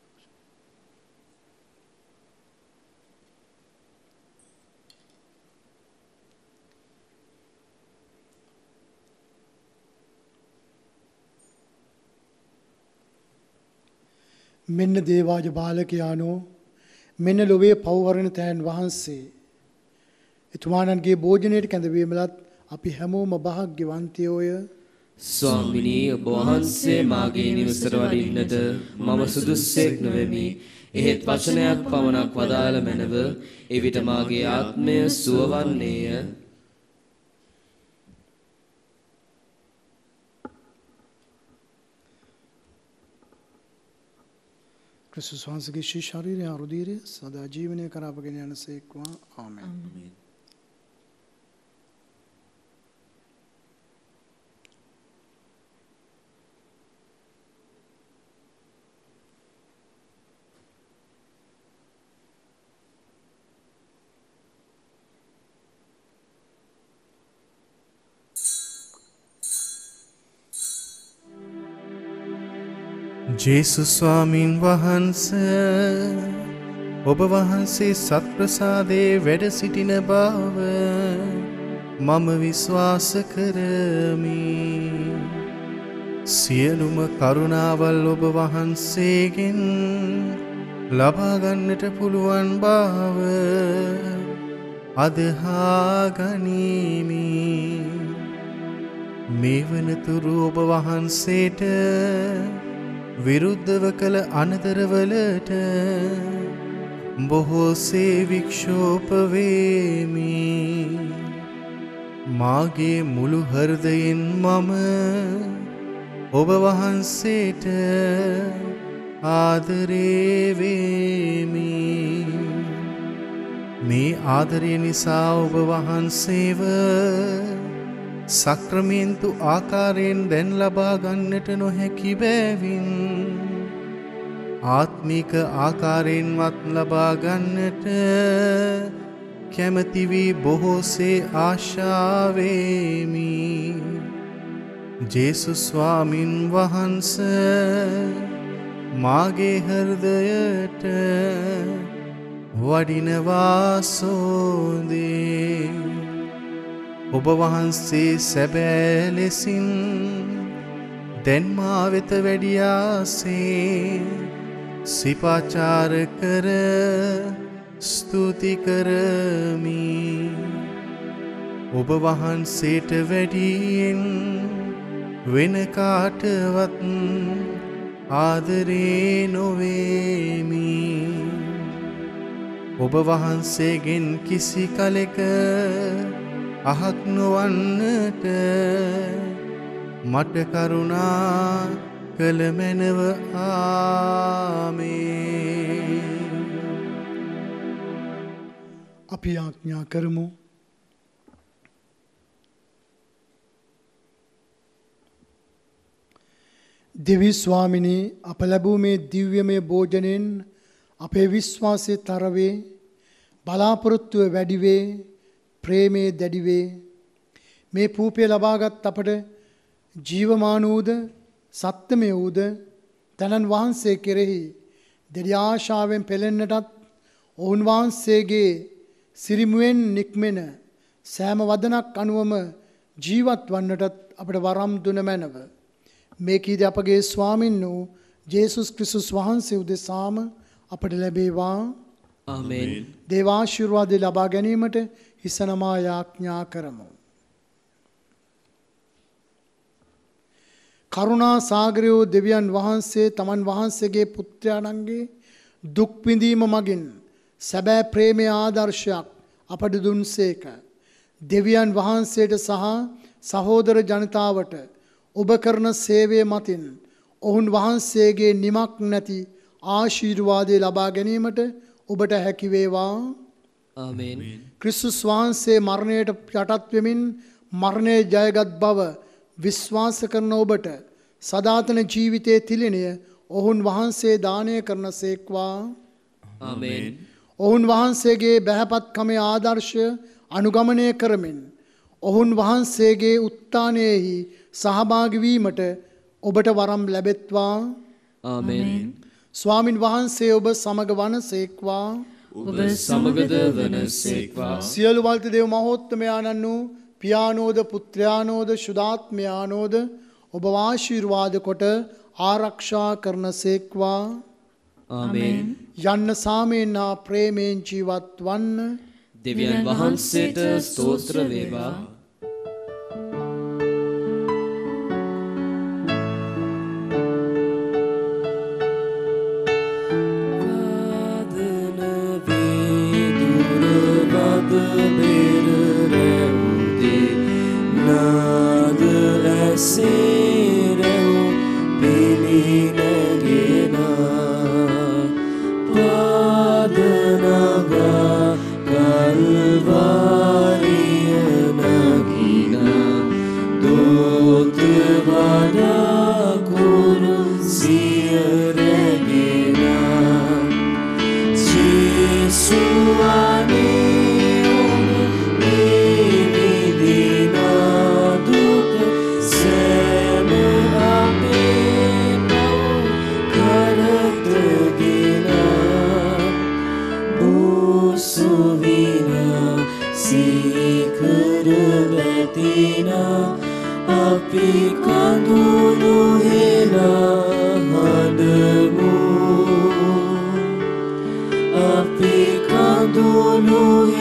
මෙන්න දේවාජ බාලකයානෝ මෙන්න ලොවේ පව්හරණ තෑන් වහන්සේ එතුමාණන්ගේ භෝජනයට කැඳවීමලත් අපි හැමෝම භාග්‍යවන්තයෝය. ස්වාමිනී ඔබ වහන්සේ මාගේ නිවසට වඩින්නට මම සුදුස්සෙක් නොවෙමි. එහෙත් වචනයක් පමණක් වදාළ මැනව. එවිට මාගේ ආත්මය සුවවන්නේය. ක්‍රිස්තුස් වහන්සේගේ ශී ශරීරය රුධිරය සදා ජීවනය කරා අපගෙන යනසේක්වා. ආමෙන්. ජේසුස් ස්වාමීන් වහන්සේ ඔබ වහන්සේ සත්ප්‍රසාදයේ වැඩ සිටින බව මම විශ්වාස කරමි. සියලුම කරුණාවල් ඔබ වහන්සේගෙන් ලබා ගන්නට පුළුවන් බව අදහා ගනිමි. මේ වනතුරු ඔබ වහන්සේට විරුද්ධව කළ අනදරවලට බොහෝසේ වික්ෂෝප වේමි. මාගේ මුළු හෘදයෙන් මම ඔබ වහන්සේට ආදරේ වේමි. මේ ආදරය නිසා ඔබ වහන්සේව සක්‍රමේන්තු ආකාරයෙන් දැන් ලබා ගන්නට නොහැකි බැවින් ආත්මික ආකාරයෙන්වත් ලබා ගන්නට කැමැති වී බොහෝසේ ආශාවෙමි. ජේසුස් ස්වාමින් වහන්සේ මාගේ හෘදයට වඩිනවා සෝදේ. ඔබ වහන්සේ සැබෑ ලෙසින් දැන් මා වෙත වැඩියාසේ සිපාචාර කර ස්තුති කරමි. ඔබ වහන්සේට වැඩියෙන් වෙන කාටවත් ආදරේ නොවේමි. ඔබ වහන්සේගෙන් කිසි කලෙක අහක් නොවන්නට මට කරුණා කළ මැනව. ආමේන්. අපි ආඥා කරමු. දෙවි ස්වාමිනී, අප ලැබූ මේ දිව්‍යමය භෝජනයෙන් අපේ විශ්වාසය තරවේ, බලාපොරොත්තුව වැඩිවේ, ප්‍රේමේ දැඩිවේ. මේ පූපය ලබාගත් අපට ජීවමාන වූද සත්‍යමය වූද තනන් වහන්සේ කෙරෙහි දැඩි ආශාවෙන් පෙළෙන්නටත් ඔවුන් වහන්සේගේ සිරිමුවෙන් නික්මෙන සෑම වදනක් අනුවම ජීවත් වන්නටත් අපට වරම් දුන මැනව. මේ කීද අපගේ ස්වාමින් වූ ජේසුස් ක්‍රිස්තුස් වහන්සේ උදෙසාම අපට ලැබේවා. ආමේන්. දේවාශිර්වාදය ලබා ගැනීමට හිස නමා යාඥා කරමු. කරුණා සාගරයෝ දෙවියන් වහන්සේ තමන් වහන්සේගේ පුත්‍රයාණන්ගේ දුක් විඳීම මගින් සැබෑ ප්‍රේමයේ ආදර්ශයක් අපට දුන්සේක. දෙවියන් වහන්සේට සහ සහෝදර ජනතාවට ඔබ කරන සේවය මතින් ඔවුන් වහන්සේගේ නිමක් නැති ආශිර්වාදය ලබා ගැනීමට ඔබට හැකි වේවා. ආමේන්. ක්‍රිස්තුස් වහන්සේ මරණයට යටත් වෙමින් මරණය ජයගත් බව විශ්වාස කරන ඔබට සදාතන ජීවිතයේ තිලිනය ඔවුන් වහන්සේ දානය කරන සේක්වා. ආමේන්. ඔවුන් වහන්සේගේ බැහැපත්කමේ ආදර්ශය අනුගමනය කරමින් ඔවුන් වහන්සේගේ උත්ථානයෙහි සහභාගී වීමට ඔබට වරම් ලැබෙත්වා. ආමේන්. ස්වාමින් වහන්සේ ඔබ සමග වනසේක්වා. ඔබ සමගද වනසේක්වා. සියලු වල්ති දේව මහෝත්තමයාණන් වූ පියානෝද පුත්‍රයානෝද ශුද්ධාත්මයානෝද ඔබ ආශිර්වාද කොට ආරක්ෂා කරන සේක්වා. ආමේන්. යන්න සාමයෙන් හා ප්‍රේමයෙන් ජීවත් වන්න. දෙවියන් වහන්සේට ස්තෝත්‍ර වේවා. අපි කඳුළු හෙලා හදමු අපි කඳුළු